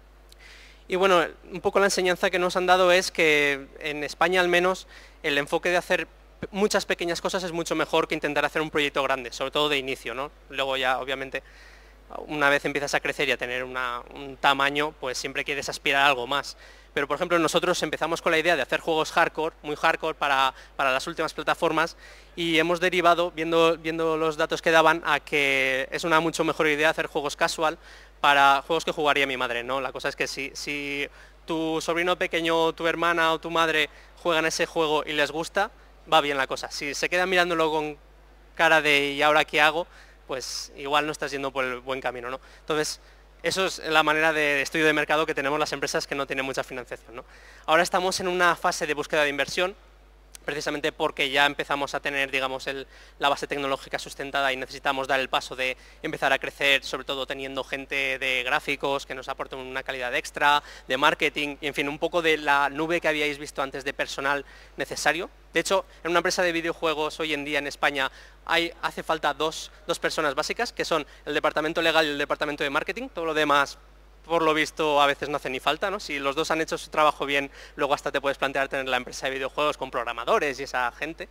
Y bueno, un poco la enseñanza que nos han dado es que en España al menos el enfoque de hacer muchas pequeñas cosas es mucho mejor que intentar hacer un proyecto grande, sobre todo de inicio, ¿no? Luego ya obviamente una vez empiezas a crecer y a tener una, un tamaño, pues siempre quieres aspirar a algo más. Pero por ejemplo nosotros empezamos con la idea de hacer juegos hardcore, muy hardcore para, para las últimas plataformas y hemos derivado, viendo, viendo los datos que daban, a que es una mucho mejor idea hacer juegos casual para juegos que jugaría mi madre, ¿no? La cosa es que si, si tu sobrino pequeño, tu hermana o tu madre juegan ese juego y les gusta, va bien la cosa. Si se quedan mirándolo con cara de ¿y ahora qué hago?, pues igual no estás yendo por el buen camino, ¿no? Entonces, eso es la manera de estudio de mercado que tenemos las empresas que no tienen mucha financiación, ¿no? Ahora estamos en una fase de búsqueda de inversión, precisamente porque ya empezamos a tener, digamos, el, la base tecnológica sustentada y necesitamos dar el paso de empezar a crecer, sobre todo teniendo gente de gráficos que nos aporten una calidad extra, de marketing, y en fin, un poco de la nube que habíais visto antes de personal necesario. De hecho, en una empresa de videojuegos hoy en día en España hay, hace falta dos, dos personas básicas, que son el departamento legal y el departamento de marketing, todo lo demás por lo visto a veces no hace ni falta, ¿no? Si los dos han hecho su trabajo bien, luego hasta te puedes plantear tener la empresa de videojuegos con programadores y esa gente.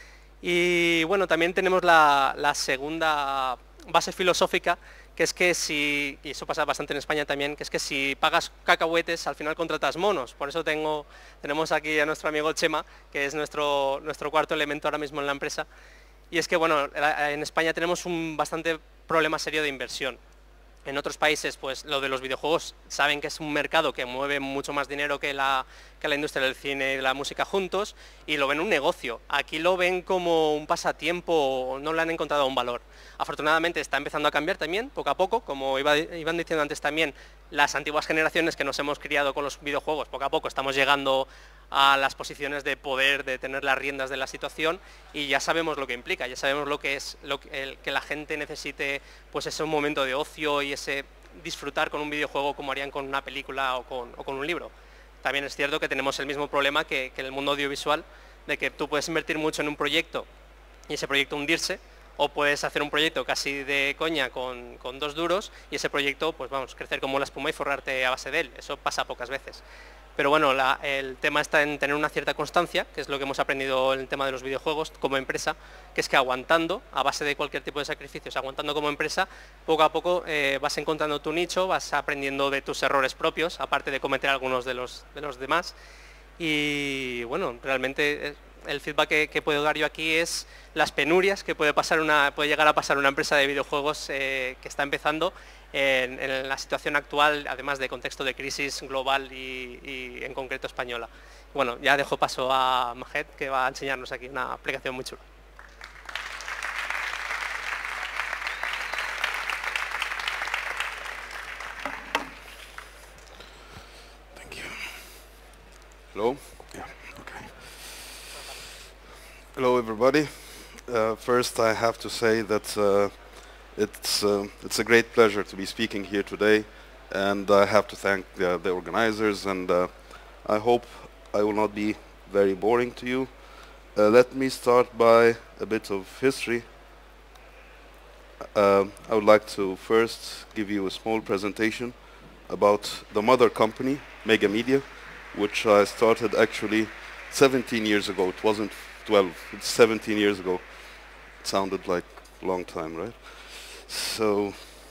Y bueno, también tenemos la, la segunda base filosófica, que es que si, y eso pasa bastante en España también, que es que si pagas cacahuetes, al final contratas monos. Por eso tengo, tenemos aquí a nuestro amigo Chema, que es nuestro, nuestro cuarto elemento ahora mismo en la empresa. Y es que bueno, en España tenemos un bastante problema serio de inversión. En otros países, pues lo de los videojuegos, saben que es un mercado que mueve mucho más dinero que la, que la industria del cine y de la música juntos y lo ven un negocio. Aquí lo ven como un pasatiempo, no le han encontrado un valor. Afortunadamente está empezando a cambiar también, poco a poco, como iba, iban diciendo antes también, las antiguas generaciones que nos hemos criado con los videojuegos, poco a poco estamos llegando a las posiciones de poder, de tener las riendas de la situación y ya sabemos lo que implica, ya sabemos lo que es lo que, el, que la gente necesite pues ese momento de ocio y ese disfrutar con un videojuego como harían con una película o con, o con un libro. También es cierto que tenemos el mismo problema que, que en el mundo audiovisual, de que tú puedes invertir mucho en un proyecto y ese proyecto hundirse, o puedes hacer un proyecto casi de coña con, con dos duros y ese proyecto, pues vamos, crecer como la espuma y forrarte a base de él. Eso pasa pocas veces. Pero bueno, la, el tema está en tener una cierta constancia, que es lo que hemos aprendido en el tema de los videojuegos como empresa, que es que aguantando, a base de cualquier tipo de sacrificios, aguantando como empresa, poco a poco eh, vas encontrando tu nicho, vas aprendiendo de tus errores propios, aparte de cometer algunos de los, de los demás. Y bueno, realmente el feedback que, que puedo dar yo aquí es las penurias que puede, pasar una, puede llegar a pasar una empresa de videojuegos eh, que está empezando en, en la situación actual, además de contexto de crisis global y, y en concreto española. Bueno, ya dejo paso a Majed, que va a enseñarnos aquí una aplicación muy chula. Thank you. Hello? Yeah, okay. Hello everybody. Uh, first I have to say that uh, it's, uh, it's a great pleasure to be speaking here today, and I have to thank uh, the organizers, and uh, I hope I will not be very boring to you. Uh, let me start by a bit of history. Uh, I would like to first give you a small presentation about the mother company, Mega Media, which I started actually seventeen years ago. It wasn't twelve, it's seventeen years ago. It sounded like a long time, right? So,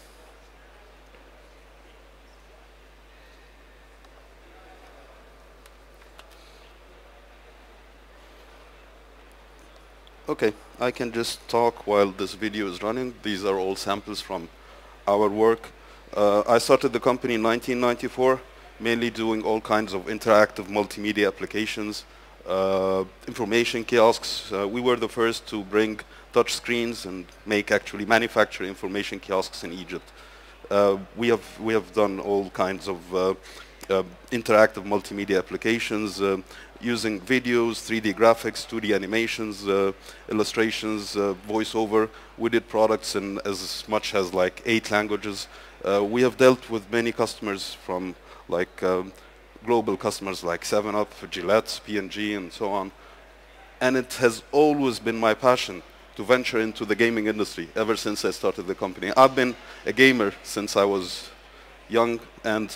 okay, I can just talk while this video is running. These are all samples from our work. Uh, I started the company in nineteen ninety-four, mainly doing all kinds of interactive multimedia applications, uh, information kiosks. Uh, we were the first to bring touch screens and make actually manufacture information kiosks in Egypt. Uh, we have we have done all kinds of uh, uh, interactive multimedia applications uh, using videos, three D graphics, two D animations, uh, illustrations, uh, voiceover. We did products in as much as like eight languages. Uh, we have dealt with many customers from like um, global customers like seven up, Gillette, P and G, and so on. And it has always been my passion to venture into the gaming industry ever since I started the company. I've been a gamer since I was young, and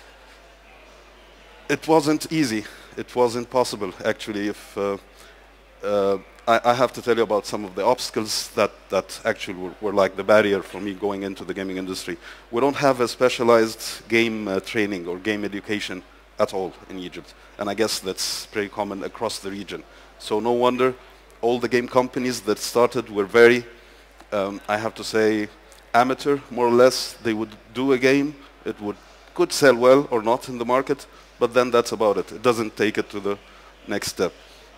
it wasn't easy. It wasn't possible, actually. If uh, uh, I, I have to tell you about some of the obstacles that, that actually were, were like the barrier for me going into the gaming industry. We don't have a specialized game uh, training or game education at all in Egypt, and I guess that's pretty common across the region. So no wonder all the game companies that started were very, um, I have to say, amateur, more or less. They would do a game, it would could sell well or not in the market, but then that's about it. It doesn't take it to the next step.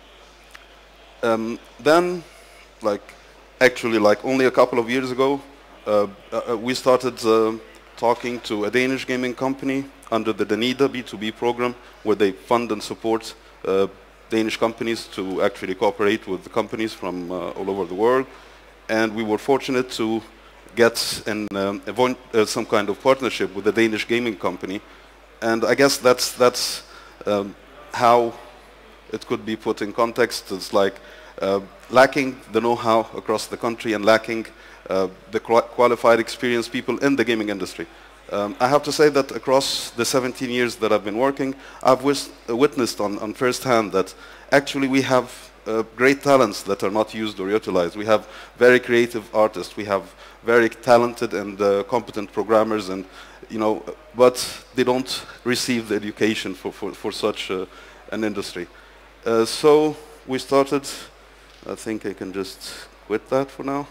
Um, then, like, actually, like only a couple of years ago, uh, uh, we started uh, talking to a Danish gaming company under the Danida B two B program, where they fund and support uh, Danish companies to actually cooperate with the companies from uh, all over the world. And we were fortunate to get an, um, uh, some kind of partnership with a Danish gaming company. And I guess that's, that's um, how it could be put in context. It's like uh, lacking the know-how across the country and lacking uh, the qualified, experienced people in the gaming industry. Um, I have to say that across the seventeen years that I've been working, I've wis uh, witnessed on, on first hand that actually we have uh, great talents that are not used or utilized. We have very creative artists, we have very talented and uh, competent programmers, and you know, but they don't receive the education for, for, for such uh, an industry. Uh, so we started, I think I can just quit that for now.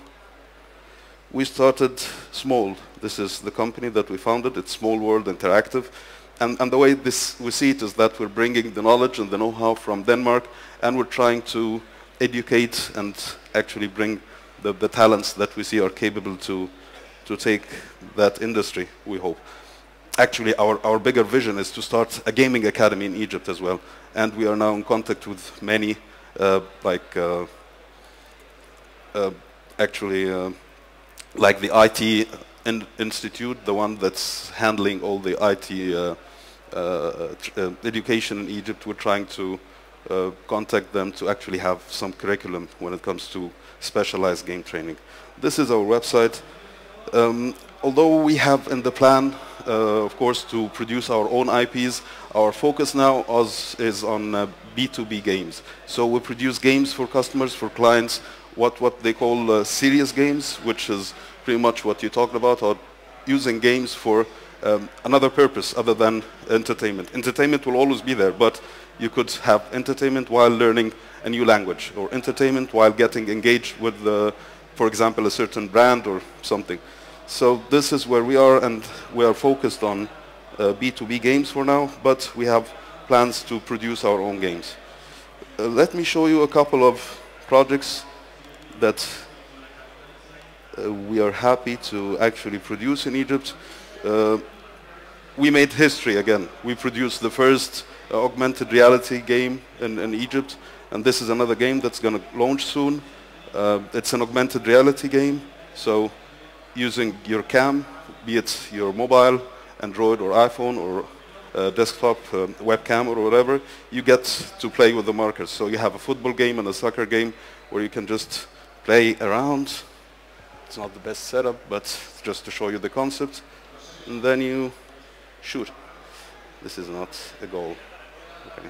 We started small. This is the company that we founded. It's Small World Interactive. And, and the way this, we see it is that we're bringing the knowledge and the know-how from Denmark, and we're trying to educate and actually bring the, the talents that we see are capable to, to take that industry, we hope. Actually, our, our bigger vision is to start a gaming academy in Egypt as well. And we are now in contact with many, uh, like, uh, uh, actually, uh, like the I T in Institute, the one that's handling all the I T uh, uh, uh, education in Egypt. We're trying to uh, contact them to actually have some curriculum when it comes to specialized game training. This is our website. Um, although we have in the plan, uh, of course, to produce our own I Ps, our focus now is, is on uh, B two B games. So we produce games for customers, for clients, what, what they call uh, serious games, which is pretty much what you talked about, or using games for um, another purpose other than entertainment. Entertainment will always be there, but you could have entertainment while learning a new language, or entertainment while getting engaged with, uh, for example, a certain brand or something. So this is where we are, and we are focused on uh, B two B games for now, but we have plans to produce our own games. Uh, let me show you a couple of projects that uh, we are happy to actually produce in Egypt. Uh, we made history again. We produced the first uh, augmented reality game in, in Egypt, and this is another game that's going to launch soon. Uh, it's an augmented reality game, so using your cam, be it your mobile, Android or iPhone or uh, desktop um, webcam or whatever, you get to play with the markers. So you have a football game and a soccer game where you can just play around. It's not the best setup, but just to show you the concept. And then you shoot. This is not a goal. Okay.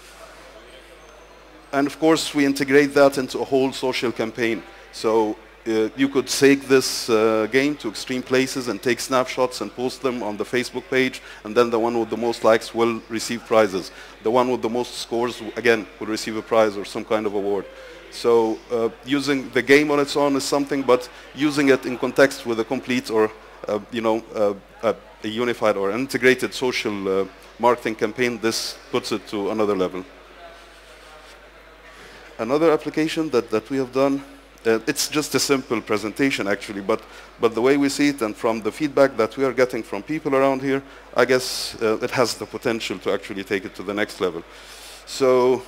And of course, we integrate that into a whole social campaign. So uh, you could take this uh, game to extreme places and take snapshots and post them on the Facebook page, and then the one with the most likes will receive prizes. The one with the most scores, again, will receive a prize or some kind of award. So uh, using the game on its own is something, but using it in context with a complete or uh, you know, uh, a, a unified or integrated social uh, marketing campaign, this puts it to another level. Another application that, that we have done, uh, it's just a simple presentation actually, but, but the way we see it and from the feedback that we are getting from people around here, I guess uh, it has the potential to actually take it to the next level. So,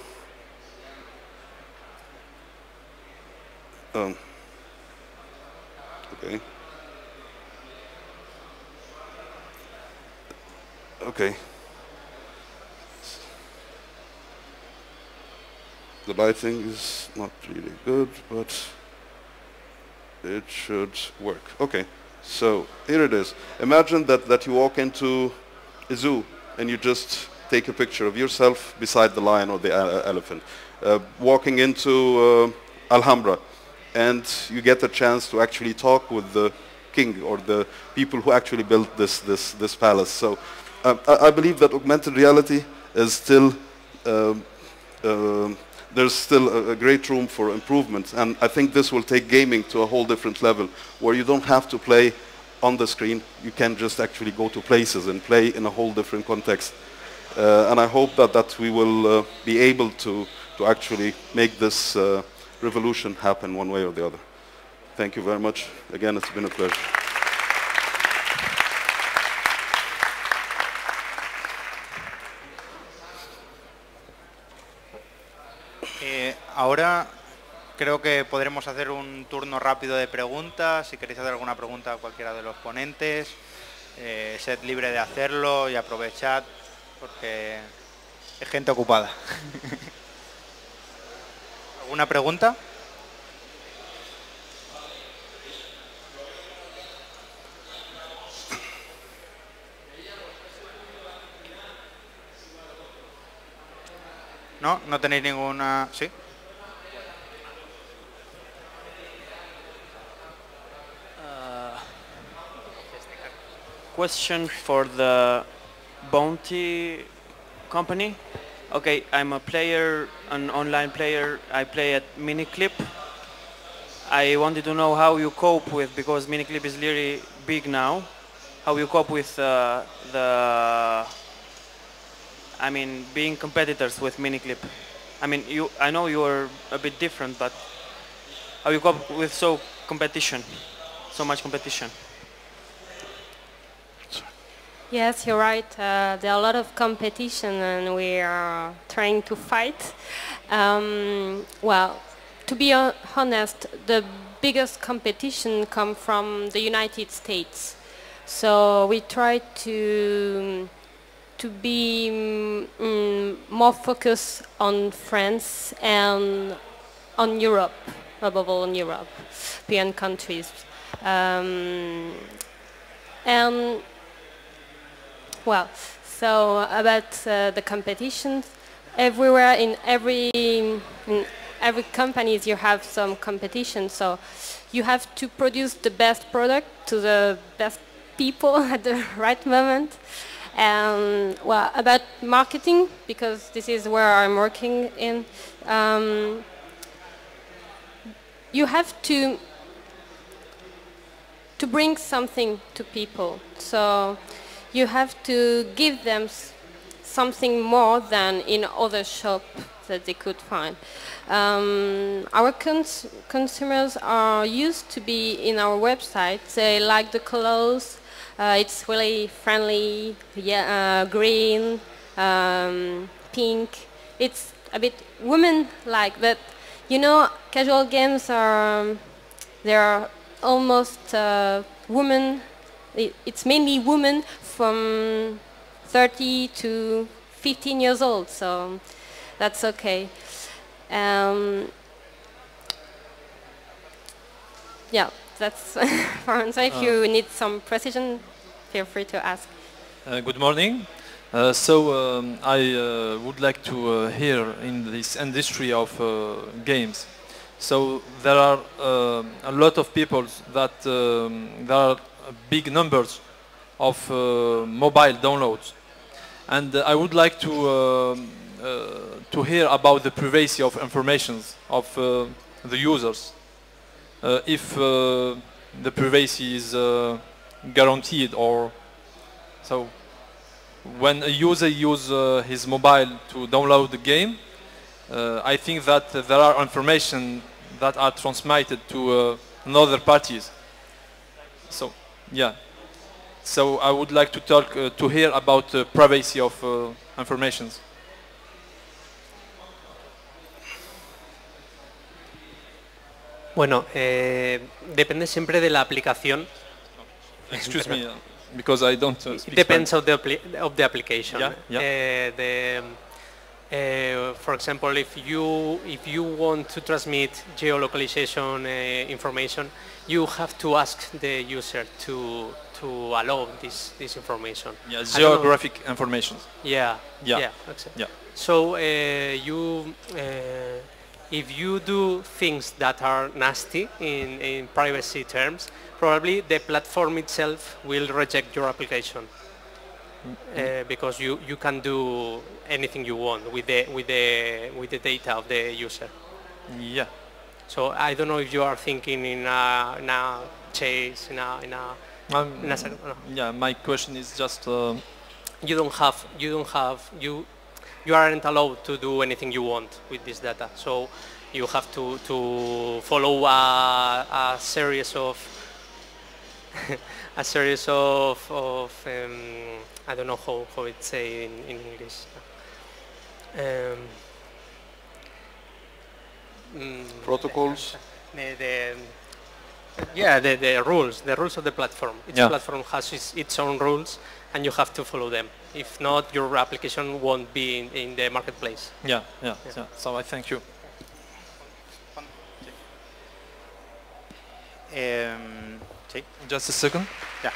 um, okay. Okay. The lighting is not really good, but it should work. Okay, so here it is. Imagine that, that you walk into a zoo and you just take a picture of yourself beside the lion or the uh, elephant. Uh, walking into uh, Alhambra, and you get a chance to actually talk with the king or the people who actually built this, this, this palace. So um, I, I believe that augmented reality is still um, uh, there's still a, a great room for improvement, and I think this will take gaming to a whole different level, where you don't have to play on the screen, you can just actually go to places and play in a whole different context. Uh, and I hope that, that we will uh, be able to, to actually make this uh, revolution happen one way or the other. Thank you very much. Again, it's been a pleasure. Eh, ahora creo que podremos hacer un turno rápido de preguntas. Si queréis hacer alguna pregunta a cualquiera de los ponentes, eh, sed libre de hacerlo y aprovechad porque es gente ocupada. ¿Alguna pregunta? ¿No? ¿No tenéis ninguna...? ¿Sí? Uh, question for the Bounty company. Okay, I'm a player, an online player. I play at Miniclip. I wanted to know how you cope with, because Miniclip is really big now, how you cope with uh, the I mean, being competitors with Miniclip. I mean, you. I know you are a bit different, but how you cope with so competition, so much competition? Yes, you're right. Uh, there are a lot of competition, and we are trying to fight. Um, well, to be honest, the biggest competition comes from the United States. So we try to. to be um, more focused on France and on Europe, above all in Europe, European countries. Um, and, well, so about uh, the competitions, everywhere in every, in every companies you have some competition, so you have to produce the best product to the best people at the right moment. And well, about marketing, because this is where I'm working in, um, you have to to bring something to people. So you have to give them something more than in other shops that they could find. Um, our cons consumers are used to be in our website. They like the clothes. Uh, it's really friendly, yeah, uh, green, um, pink. It's a bit woman-like, but you know, casual games are, um, they are almost uh, women. It, it's mainly women from thirty to fifteen years old, so that's okay. Um, yeah, that's for answer. If Uh, you need some precision, feel free to ask. Uh, good morning. Uh, so um, I uh, would like to uh, hear in this industry of uh, games. So there are uh, a lot of people that um, there are big numbers of uh, mobile downloads, and uh, I would like to um, uh, to hear about the privacy of informations of uh, the users. Uh, if uh, the privacy is uh, guaranteed, or so when a user uses uh, his mobile to download the game, uh, I think that uh, there are information that are transmitted to uh, another parties. So, yeah. So I would like to talk uh, to hear about the privacy of uh, informations. Bueno, eh, depende siempre de la aplicación. Excuse me, uh, because I don't uh, speak It depends Spanish. of the appli of the application. Yeah, yeah. Uh, the, uh, for example, if you if you want to transmit geolocalization uh, information, you have to ask the user to to allow this this information. Yeah, I don't know- geographic information. Yeah, Yeah. yeah, exactly. Yeah. So uh, you, uh, if you do things that are nasty in, in privacy terms, probably the platform itself will reject your application uh, because you, you can do anything you want with the with the with the data of the user. Yeah. So I don't know if you are thinking in a, in a chase, in a, in a, Um, in a sec- no. yeah, my question is just uh, you don't have you don't have you you aren't allowed to do anything you want with this data, so you have to to follow a, a series of a series of, of um, I don't know how, how it's say in, in English. Um, mm, Protocols. the, the, yeah, the, the rules, the rules of the platform. Each Yeah. platform has its, its own rules, and you have to follow them. If not, your application won't be in, in the marketplace. yeah, yeah, yeah. So I thank you. Em, sí, Just a second. ya.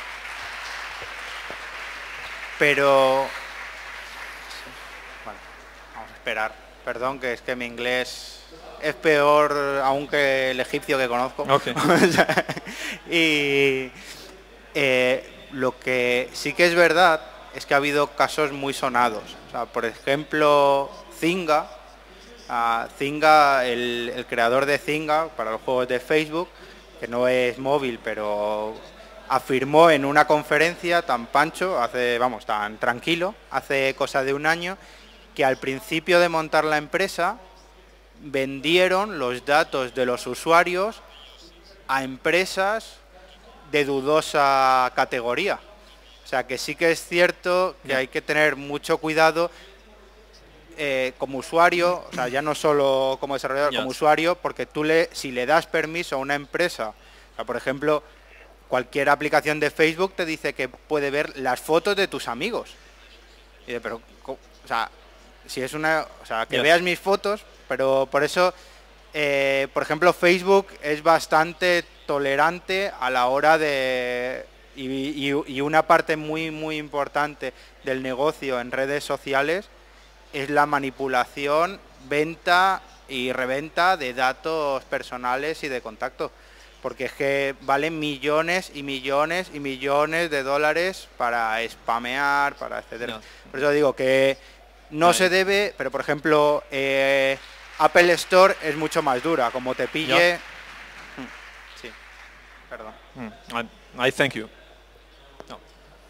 Pero... Bueno, vamos a esperar. Perdón, que es que mi inglés es peor aún que el egipcio que conozco. Okay. O sea, y eh, lo que sí que es verdad es que ha habido casos muy sonados. O sea, por ejemplo, Zynga, ah, Zynga, el, el creador de Zynga para los juegos de Facebook, que no es móvil, pero afirmó en una conferencia tan pancho, hace, vamos, tan tranquilo, hace cosa de un año, que al principio de montar la empresa vendieron los datos de los usuarios a empresas de dudosa categoría. O sea que sí que es cierto que hay que tener mucho cuidado eh, como usuario, o sea, ya no solo como desarrollador, Yes. como usuario, porque tú le, si le das permiso a una empresa, o sea, por ejemplo, cualquier aplicación de Facebook te dice que puede ver las fotos de tus amigos. Y de, pero, co- o sea, si es una, o sea, que Yes. veas mis fotos, pero por eso, eh, por ejemplo, Facebook es bastante tolerante a la hora de, y, y- y una parte muy, muy importante del negocio en redes sociales es la manipulación, venta y reventa de datos personales y de contacto. Porque es que valen millones y millones y millones de dólares para spamear, para etcétera. Ya. Por eso digo que no Ya, se ya. debe, pero por ejemplo, eh, Apple Store es mucho más dura, como te pille... Ya. Mm, Sí, perdón. Mm, I, I thank you. No.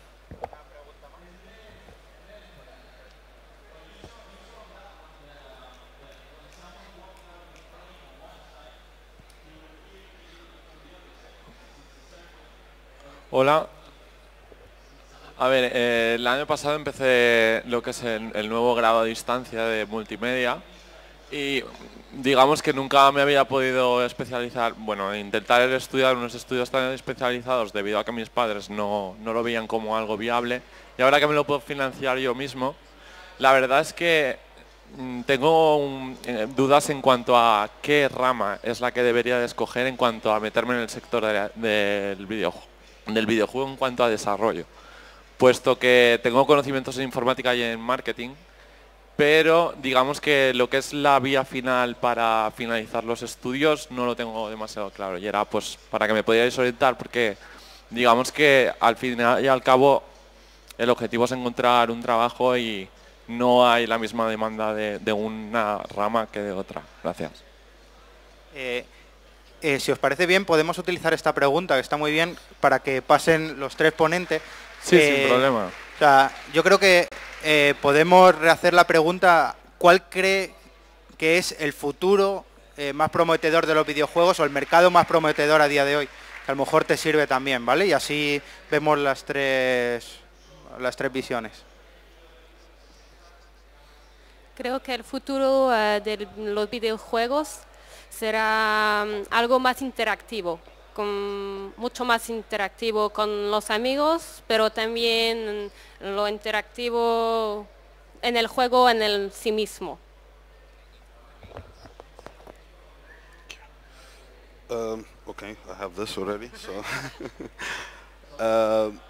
Hola. A ver, eh, el año pasado empecé lo que es el, el nuevo grado a distancia de multimedia y digamos que nunca me había podido especializar, bueno, intentar estudiar unos estudios tan especializados debido a que mis padres no, no lo veían como algo viable y ahora que me lo puedo financiar yo mismo, la verdad es que mm, tengo un, eh, dudas en cuanto a qué rama es la que debería de escoger en cuanto a meterme en el sector de la- del, videojuego, del videojuego en cuanto a desarrollo, puesto que tengo conocimientos en informática y en marketing, pero digamos que lo que es la vía final para finalizar los estudios no lo tengo demasiado claro y era pues para que me pudierais orientar, porque digamos que al final y al cabo el objetivo es encontrar un trabajo y no hay la misma demanda de, de una rama que de otra. Gracias. Eh, eh, si os parece bien, podemos utilizar esta pregunta, que está muy bien, para que pasen los tres ponentes. Sí, Eh, sin problema. O sea, yo creo que eh, podemos rehacer la pregunta, ¿cuál cree que es el futuro eh, más prometedor de los videojuegos o el mercado más prometedor a día de hoy? Que a lo mejor te sirve también, ¿vale? Y así vemos las tres, las tres visiones. Creo que el futuro eh, de los videojuegos será mm, algo más interactivo, con, mucho más interactivo con los amigos, pero también mm, lo interactivo en el juego en el sí mismo. Um, okay, I have this already. So, um,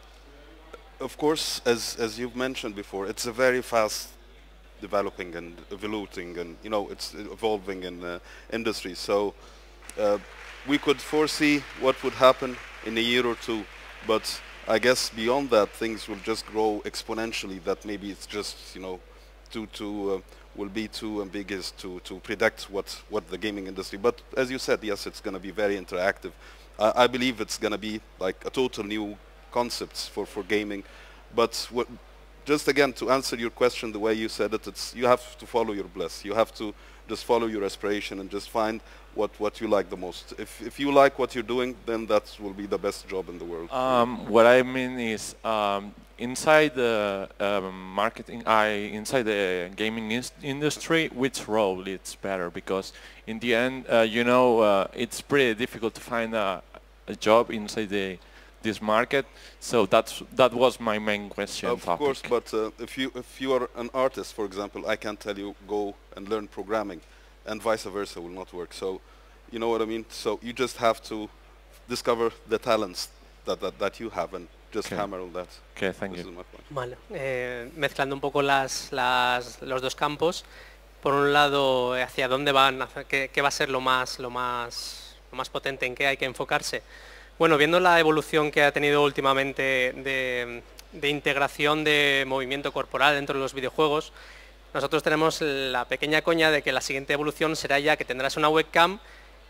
of course, as as you've mentioned before, it's a very fast developing and evolving, and you know it's evolving in uh, industry. So uh, we could foresee what would happen in a year or two, but I guess beyond that, things will just grow exponentially. That maybe it's just you know too too. Uh, will be too ambiguous to, to predict what, what the gaming industry, but as you said, yes, it's going to be very interactive. I, I believe it's going to be like a total new concepts for, for gaming, but what, just again, to answer your question the way you said it, it's, you have to follow your bliss. You have to just follow your aspiration and just find what, what you like the most. If, if you like what you're doing, then that will be the best job in the world. Um, what I mean is, um, inside the um, marketing, I inside the gaming is industry, which role is better? Because in the end, uh, you know, uh, it's pretty difficult to find a, a job inside the this market. So that's that was my main question. Of topic. course, but uh, if you if you are an artist, for example, I can't tell you go and learn programming, and vice versa will not work. So, you know what I mean. So you just have to discover the talents that that, that you have and just Okay. hammer on that. Okay, thank This you. is my point. Vale, eh, mezclando un poco las, las- los dos campos. Por un lado, eh, hacia dónde van, hacia qué, qué va a ser lo más, lo, más, lo más potente, en qué hay que enfocarse. Bueno, viendo la evolución que ha tenido últimamente de, de integración de movimiento corporal dentro de los videojuegos, nosotros tenemos la pequeña coña de que la siguiente evolución será ya que tendrás una webcam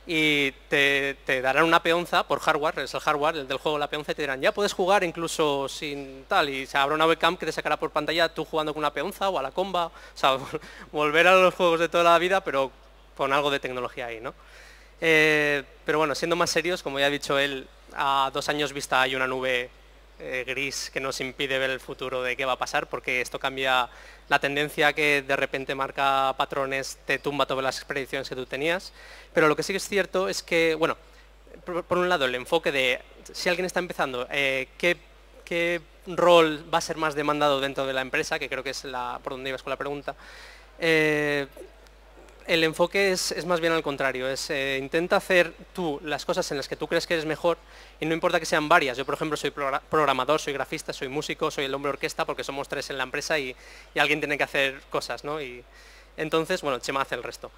y te, te darán una peonza por hardware, es el hardware, el del juego, la peonza, y te dirán, ya puedes jugar incluso sin tal, y se habrá una webcam que te sacará por pantalla tú jugando con una peonza o a la comba, o sea, volver a los juegos de toda la vida, pero con algo de tecnología ahí, ¿no? Eh, pero bueno, siendo más serios, como ya ha dicho él, a dos años vista hay una nube eh, gris que nos impide ver el futuro de qué va a pasar, porque esto cambia la tendencia que de repente marca patrones, te tumba todas las predicciones que tú tenías. Pero lo que sí que es cierto es que, bueno, por, por un lado el enfoque de si alguien está empezando, eh, ¿qué, qué rol va a ser más demandado dentro de la empresa, que creo que es la, por donde ibas con la pregunta. Eh, el enfoque es, es más bien al contrario, es eh, intenta hacer tú las cosas en las que tú crees que eres mejor y no importa que sean varias. Yo, por ejemplo, soy progra- programador, soy grafista, soy músico, soy el hombre orquesta, porque somos tres en la empresa y, y alguien tiene que hacer cosas, ¿no? Y entonces, bueno, Chema hace el resto.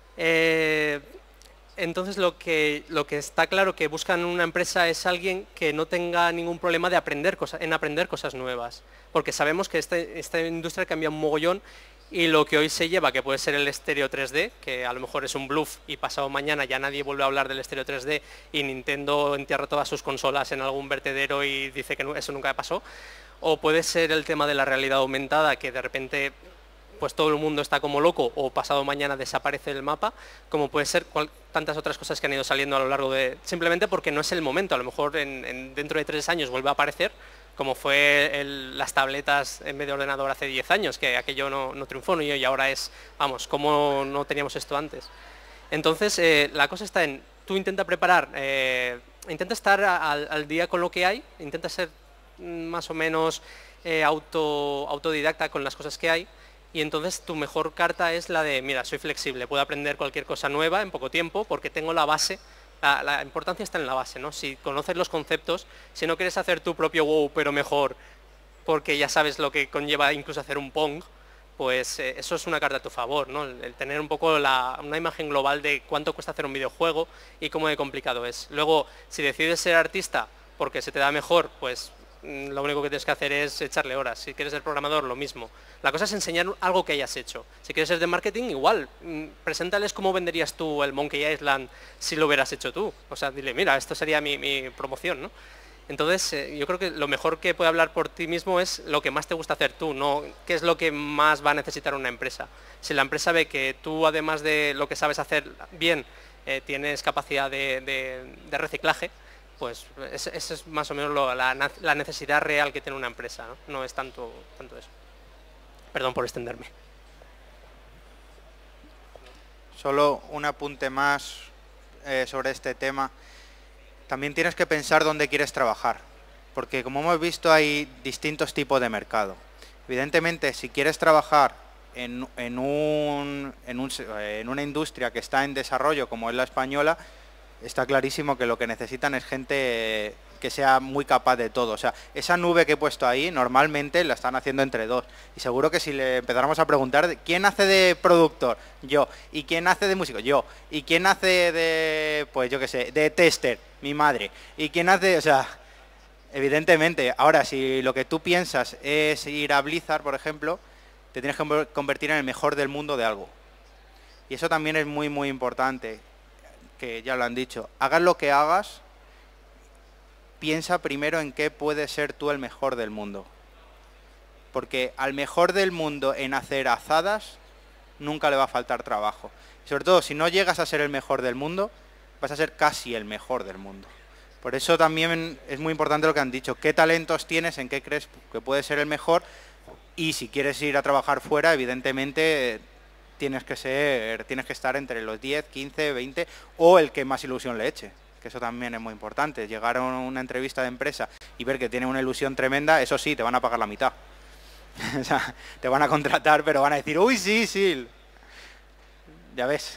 Eh, entonces, lo que, lo que está claro que buscan en una empresa es alguien que no tenga ningún problema de aprender cosas, en aprender cosas nuevas, porque sabemos que este, esta industria cambia un mogollón. Y lo que hoy se lleva, que puede ser el estéreo tres D, que a lo mejor es un bluff y pasado mañana ya nadie vuelve a hablar del estéreo tres D y Nintendo entierra todas sus consolas en algún vertedero y dice que no, eso nunca pasó. O puede ser el tema de la realidad aumentada, que de repente pues todo el mundo está como loco o pasado mañana desaparece del mapa, como puede ser cual, tantas otras cosas que han ido saliendo a lo largo de... Simplemente porque no es el momento, a lo mejor en, en, dentro de tres años vuelve a aparecer, como fue el, las tabletas en vez de ordenador hace diez años, que aquello no, no triunfó, ¿no? Y ahora es, vamos, ¿cómo no teníamos esto antes? Entonces, eh, la cosa está en, tú intenta preparar, eh, intenta estar al, al día con lo que hay, intenta ser más o menos eh, auto, autodidacta con las cosas que hay, y entonces tu mejor carta es la de, mira, soy flexible, puedo aprender cualquier cosa nueva en poco tiempo porque tengo la base. La, la importancia está en la base, ¿no? Si conoces los conceptos, si no quieres hacer tu propio WoW pero mejor porque ya sabes lo que conlleva incluso hacer un Pong, pues eh, eso es una carta a tu favor, ¿no? El, el tener un poco la, una imagen global de cuánto cuesta hacer un videojuego y cómo de complicado es. Luego, si decides ser artista porque se te da mejor, pues mm, lo único que tienes que hacer es echarle horas. Si quieres ser programador, lo mismo. La cosa es enseñar algo que hayas hecho. Si quieres ser de marketing, igual. Mm, preséntales cómo venderías tú el Monkey Island si lo hubieras hecho tú. O sea, dile, mira, esto sería mi, mi promoción, ¿no? Entonces, eh, yo creo que lo mejor que puede hablar por ti mismo es lo que más te gusta hacer tú, no qué es lo que más va a necesitar una empresa. Si la empresa ve que tú, además de lo que sabes hacer bien, eh, tienes capacidad de, de, de reciclaje, pues esa es, es más o menos lo, la, la necesidad real que tiene una empresa, ¿no? No es tanto, tanto eso. Perdón por extenderme. Solo un apunte más eh, sobre este tema. También tienes que pensar dónde quieres trabajar, porque como hemos visto hay distintos tipos de mercado. Evidentemente, si quieres trabajar en, en, un, en, un, en una industria que está en desarrollo como es la española, está clarísimo que lo que necesitan es gente que sea muy capaz de todo. O sea, esa nube que he puesto ahí normalmente la están haciendo entre dos. Y seguro que si le empezáramos a preguntar quién hace de productor, yo. Y quién hace de músico, yo. Y quién hace de, pues yo qué sé, de tester, mi madre. Y quién hace, o sea, evidentemente. Ahora, si lo que tú piensas es ir a Blizzard, por ejemplo, te tienes que convertir en el mejor del mundo de algo. Y eso también es muy, muy importante, que ya lo han dicho. Hagas lo que hagas, piensa primero en qué puedes ser tú el mejor del mundo. Porque al mejor del mundo en hacer azadas, nunca le va a faltar trabajo. Y sobre todo, si no llegas a ser el mejor del mundo, vas a ser casi el mejor del mundo. Por eso también es muy importante lo que han dicho. ¿Qué talentos tienes? ¿En qué crees que puedes ser el mejor? Y si quieres ir a trabajar fuera, evidentemente tienes que ser, tienes que estar entre los diez, quince, veinte o el que más ilusión le eche. Que eso también es muy importante. Llegar a una entrevista de empresa y ver que tiene una ilusión tremenda, eso sí, te van a pagar la mitad. O sea, te van a contratar, pero van a decir, uy, sí, sí. Ya ves,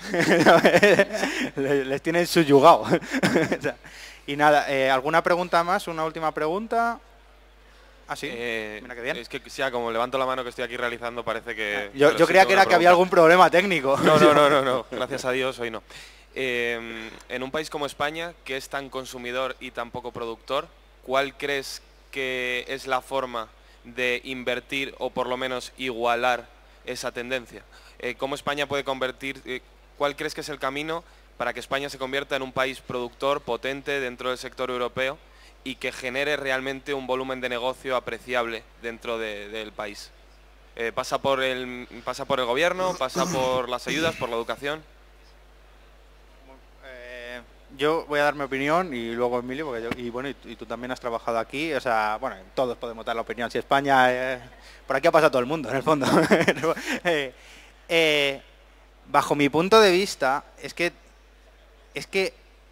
les tienen subyugado. O sea, y nada, eh, ¿alguna pregunta más? ¿Una última pregunta? Ah, sí, eh, mira qué bien. Es que ya, como levanto la mano que estoy aquí realizando, parece que... Yo, yo creía que era que había algún problema técnico. No, no, no, no, no. Gracias a Dios, hoy no. Eh, en un país como España, que es tan consumidor y tan poco productor, ¿cuál crees que es la forma de invertir o por lo menos igualar esa tendencia? Eh, ¿Cómo España puede convertir, eh, cuál crees que es el camino para que España se convierta en un país productor potente dentro del sector europeo y que genere realmente un volumen de negocio apreciable dentro de, del país? Eh, ¿pasa por el, pasa por el gobierno, pasa por las ayudas, por la educación? Yo voy a dar mi opinión y luego Emilio, porque yo, y bueno, y, y tú también has trabajado aquí, o sea, bueno, todos podemos dar la opinión. Si España, eh, por aquí ha pasado todo el mundo, en el fondo. eh, eh, bajo mi punto de vista, es que, es que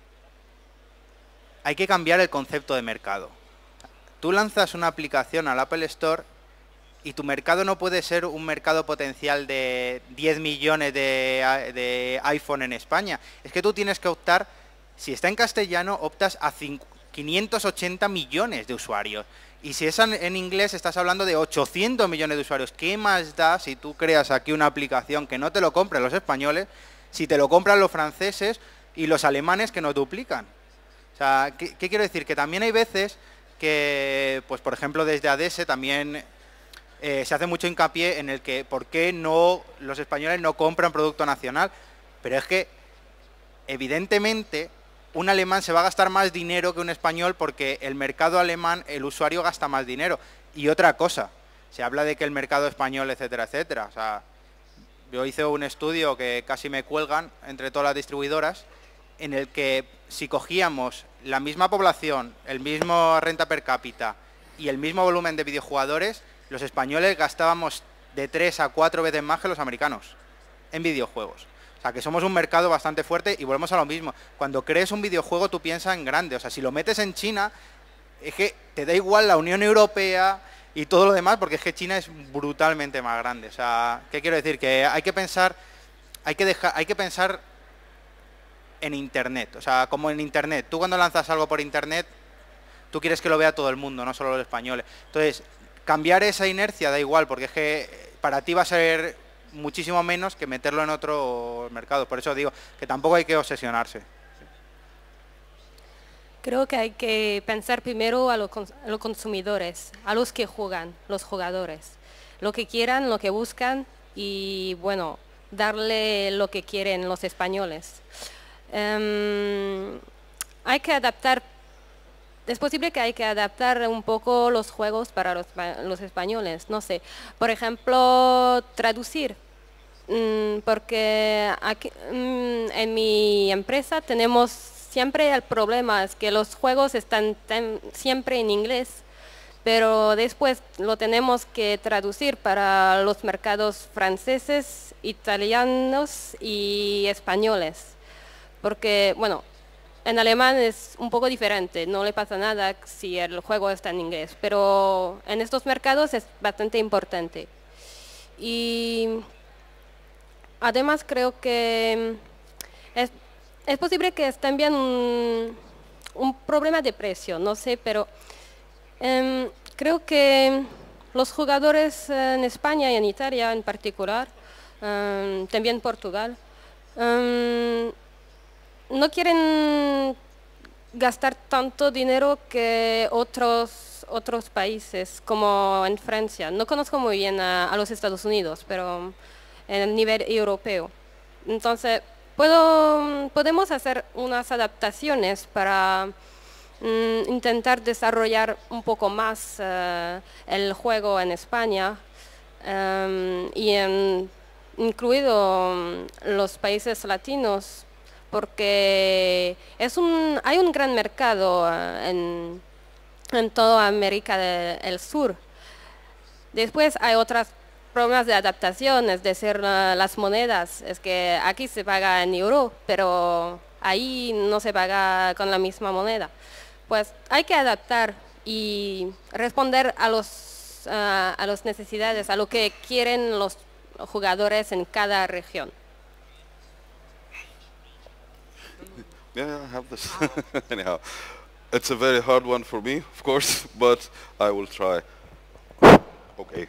hay que cambiar el concepto de mercado. Tú lanzas una aplicación al Apple Store y tu mercado no puede ser un mercado potencial de diez millones de, de iPhone en España. Es que tú tienes que optar. Si está en castellano, optas a quinientos ochenta millones de usuarios. Y si es en inglés, estás hablando de ochocientos millones de usuarios. ¿Qué más da si tú creas aquí una aplicación que no te lo compren los españoles, si te lo compran los franceses y los alemanes que nos duplican? O sea, ¿qué, qué quiero decir? Que también hay veces que, pues por ejemplo, desde A D S también eh, se hace mucho hincapié en el que por qué no los españoles no compran producto nacional. Pero es que, evidentemente, un alemán se va a gastar más dinero que un español porque el mercado alemán, el usuario gasta más dinero. Y otra cosa, se habla de que el mercado español, etcétera, etcétera. O sea, yo hice un estudio que casi me cuelgan entre todas las distribuidoras, en el que si cogíamos la misma población, el mismo renta per cápita y el mismo volumen de videojugadores, los españoles gastábamos de tres a cuatro veces más que los americanos en videojuegos. O sea, que somos un mercado bastante fuerte y volvemos a lo mismo. Cuando crees un videojuego tú piensas en grande. O sea, si lo metes en China, es que te da igual la Unión Europea, y todo lo demás, porque es que China es brutalmente más grande. O sea, ¿qué quiero decir? Que hay que pensar, hay que dejar, hay que pensar en Internet. O sea, como en Internet. Tú cuando lanzas algo por Internet, tú quieres que lo vea todo el mundo, no solo los españoles. Entonces, cambiar esa inercia da igual, porque es que para ti va a ser muchísimo menos que meterlo en otro mercado. Por eso digo que tampoco hay que obsesionarse. Creo que hay que pensar primero a, lo, a los consumidores, a los que juegan, los jugadores. Lo que quieran, lo que buscan y, bueno, darle lo que quieren los españoles. Um, hay que adaptar, es posible que hay que adaptar un poco los juegos para los, los españoles, no sé. Por ejemplo, traducir. Mm, porque aquí, mm, en mi empresa tenemos siempre el problema es que los juegos están tan, siempre en inglés, pero después lo tenemos que traducir para los mercados franceses, italianos y españoles. Porque, bueno, en alemán es un poco diferente, no le pasa nada si el juego está en inglés, pero en estos mercados es bastante importante. Y además creo que es, es posible que es también un, un problema de precio, no sé, pero um, creo que los jugadores en España y en Italia en particular, um, también Portugal, um, no quieren gastar tanto dinero que otros, otros países, como en Francia. No conozco muy bien a, a los Estados Unidos, pero en el nivel europeo. Entonces, puedo, podemos hacer unas adaptaciones para mm, intentar desarrollar un poco más uh, el juego en España um, y en, incluido um, los países latinos, porque es un, hay un gran mercado uh, en, en toda América del Sur. Después hay otras problemas de adaptación, es decir, uh, las monedas, es que aquí se paga en euro, pero ahí no se paga con la misma moneda. Pues hay que adaptar y responder a los uh, a las necesidades, a lo que quieren los jugadores en cada región. Yeah, I have this. Anyhow, it's a very hard one for me, of course, but I will try. Okay.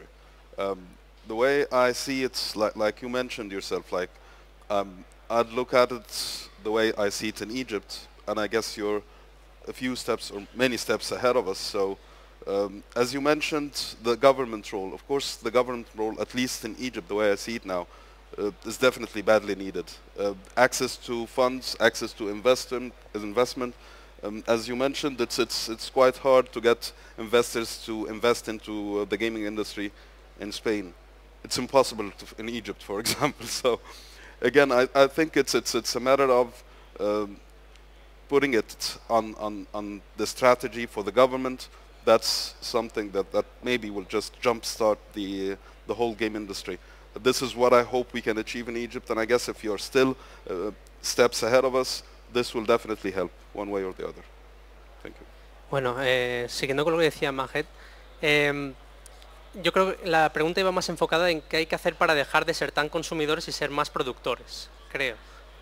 Um, the way I see it, like, like you mentioned yourself, like um, I'd look at it the way I see it in Egypt, and I guess you're a few steps or many steps ahead of us. So, um, as you mentioned, the government role. Of course, the government role, at least in Egypt, the way I see it now, uh, is definitely badly needed. Uh, access to funds, access to investment, investment. Um, as you mentioned, it's it's it's quite hard to get investors to invest into uh, the gaming industry in Spain. It's impossible to, in Egypt, for example. So, again, I, I think it's it's it's a matter of um, putting it on, on on the strategy for the government. That's something that that maybe will just jumpstart the the whole game industry. This is what I hope we can achieve in Egypt, and I guess if you're still uh, steps ahead of us, this will definitely help one way or the other. Thank you. Bueno, eh, siguiendo con lo que decía Mahed, eh, yo creo que la pregunta iba más enfocada en qué hay que hacer para dejar de ser tan consumidores y ser más productores, creo.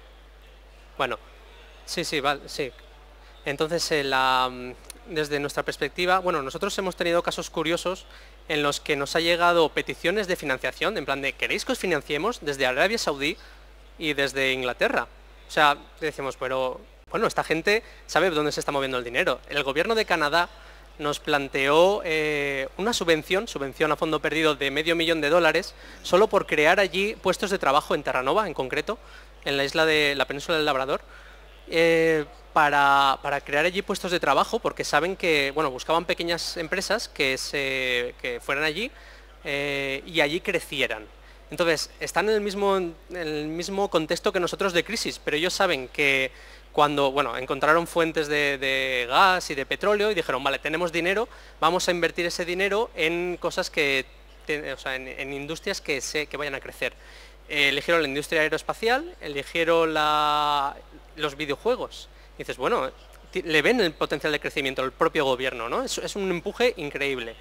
Bueno, sí, sí, vale, sí. Entonces, eh, la, desde nuestra perspectiva, bueno, nosotros hemos tenido casos curiosos en los que nos ha llegado peticiones de financiación, en plan de, ¿queréis que os financiemos desde Arabia Saudí y desde Inglaterra? O sea, decimos, pero, bueno, esta gente sabe dónde se está moviendo el dinero. El gobierno de Canadá nos planteó eh, una subvención, subvención a fondo perdido de medio millón de dólares, solo por crear allí puestos de trabajo en Terranova, en concreto, en la isla de la península del Labrador, eh, para, para crear allí puestos de trabajo, porque saben que, bueno, buscaban pequeñas empresas que, se, que fueran allí eh, y allí crecieran. Entonces, están en el mismo, en el mismo contexto que nosotros de crisis, pero ellos saben que cuando, bueno, encontraron fuentes de, de gas y de petróleo y dijeron, vale, tenemos dinero, vamos a invertir ese dinero en cosas que, o sea, en, en industrias que, se, que vayan a crecer. Eh, eligieron la industria aeroespacial, eligieron la, los videojuegos. Y dices, bueno, le ven el potencial de crecimiento al propio gobierno, ¿no? Es, es un empuje increíble.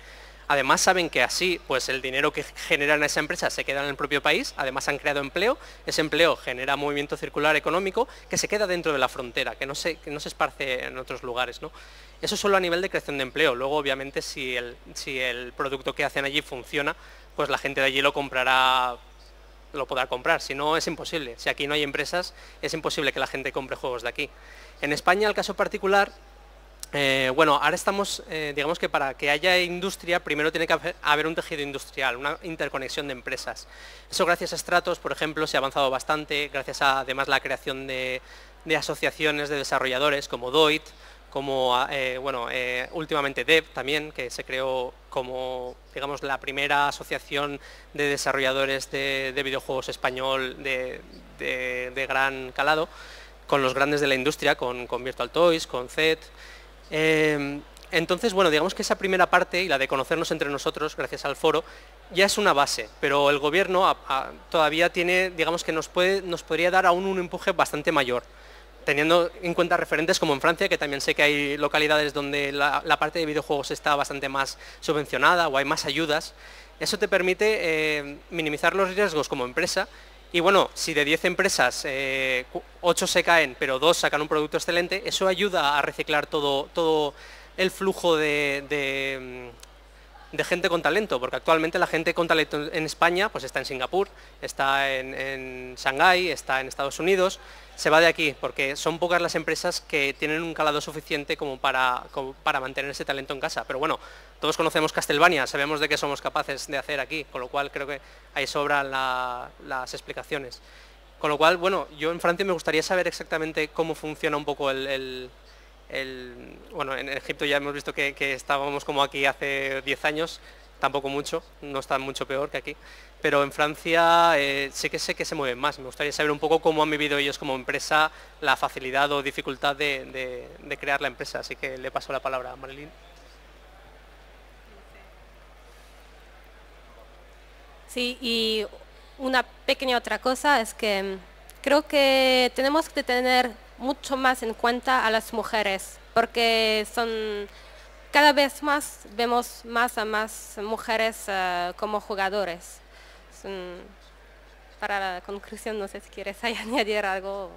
Además saben que así pues el dinero que generan esa empresa se queda en el propio país, además han creado empleo, ese empleo genera movimiento circular económico que se queda dentro de la frontera, que no se, que no se esparce en otros lugares, ¿no? Eso solo a nivel de creación de empleo. Luego obviamente si el, si el producto que hacen allí funciona, pues la gente de allí lo comprará, lo podrá comprar, si no es imposible. Si aquí no hay empresas, es imposible que la gente compre juegos de aquí. En España, el caso particular, eh, bueno, ahora estamos, eh, digamos que para que haya industria, primero tiene que haber, haber un tejido industrial, una interconexión de empresas. Eso gracias a Stratos, por ejemplo, se ha avanzado bastante, gracias a además la creación de, de asociaciones de desarrolladores como Doit, como eh, bueno, eh, últimamente Dev también, que se creó como, digamos, la primera asociación de desarrolladores de, de videojuegos español de, de, de gran calado, con los grandes de la industria, con, con Virtual Toys, con Z. Eh, entonces, bueno, digamos que esa primera parte y la de conocernos entre nosotros, gracias al foro, ya es una base, pero el gobierno a, a, todavía tiene, digamos que nos, puede, nos podría dar aún un empuje bastante mayor, teniendo en cuenta referentes como en Francia, que también sé que hay localidades donde la, la parte de videojuegos está bastante más subvencionada o hay más ayudas. Eso te permite eh, minimizar los riesgos como empresa. Y bueno, si de diez empresas, eh, ocho se caen, pero dos sacan un producto excelente, eso ayuda a reciclar todo, todo el flujo de, de, de gente con talento, porque actualmente la gente con talento en España pues está en Singapur, está en, en Shanghái, está en Estados Unidos, se va de aquí, porque son pocas las empresas que tienen un calado suficiente como para, como para mantener ese talento en casa. Pero bueno, todos conocemos Castlevania, sabemos de qué somos capaces de hacer aquí, con lo cual creo que ahí sobran la, las explicaciones. Con lo cual, bueno, yo en Francia me gustaría saber exactamente cómo funciona un poco el... el, el bueno, en Egipto ya hemos visto que, que estábamos como aquí hace diez años, tampoco mucho, no está mucho peor que aquí. Pero en Francia eh, sí que sé que se mueven más. Me gustaría saber un poco cómo han vivido ellos como empresa la facilidad o dificultad de, de, de crear la empresa. Así que le paso la palabra a Marilyn. Sí, y una pequeña otra cosa es que creo que tenemos que tener mucho más en cuenta a las mujeres, porque son cada vez más, vemos más a más mujeres uh, como jugadores. Son, para la conclusión, no sé si quieres añadir algo.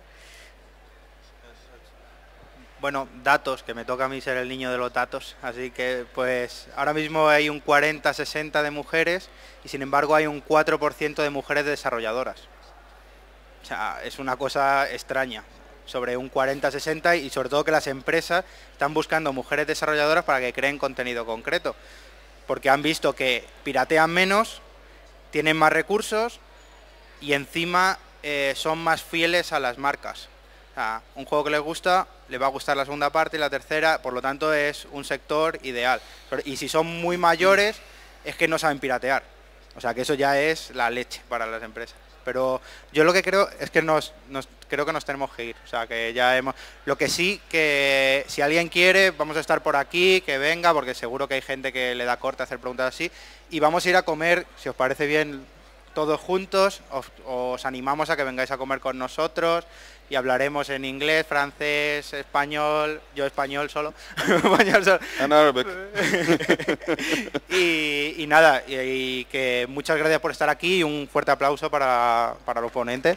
Bueno, datos, que me toca a mí ser el niño de los datos, así que pues ahora mismo hay un cuarenta sesenta de mujeres y sin embargo hay un cuatro por ciento de mujeres desarrolladoras. O sea, es una cosa extraña, sobre un cuarenta sesenta y sobre todo que las empresas están buscando mujeres desarrolladoras para que creen contenido concreto, porque han visto que piratean menos, tienen más recursos y encima eh, son más fieles a las marcas. O sea, un juego que les gusta, le va a gustar la segunda parte y la tercera, por lo tanto es un sector ideal. Pero, y si son muy mayores, es que no saben piratear. O sea, que eso ya es la leche para las empresas. Pero yo lo que creo es que nos, nos creo que nos tenemos que ir. O sea, que ya hemos... Lo que sí, que si alguien quiere, vamos a estar por aquí, que venga, porque seguro que hay gente que le da corte hacer preguntas así. Y vamos a ir a comer, si os parece bien, todos juntos. Os, os animamos a que vengáis a comer con nosotros y hablaremos en inglés, francés, español, yo español solo. español solo. And Arabic. y, y nada, y, y que muchas gracias por estar aquí y un fuerte aplauso para, para los ponentes.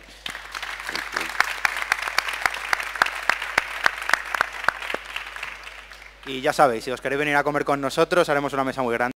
Y ya sabéis, si os queréis venir a comer con nosotros, haremos una mesa muy grande.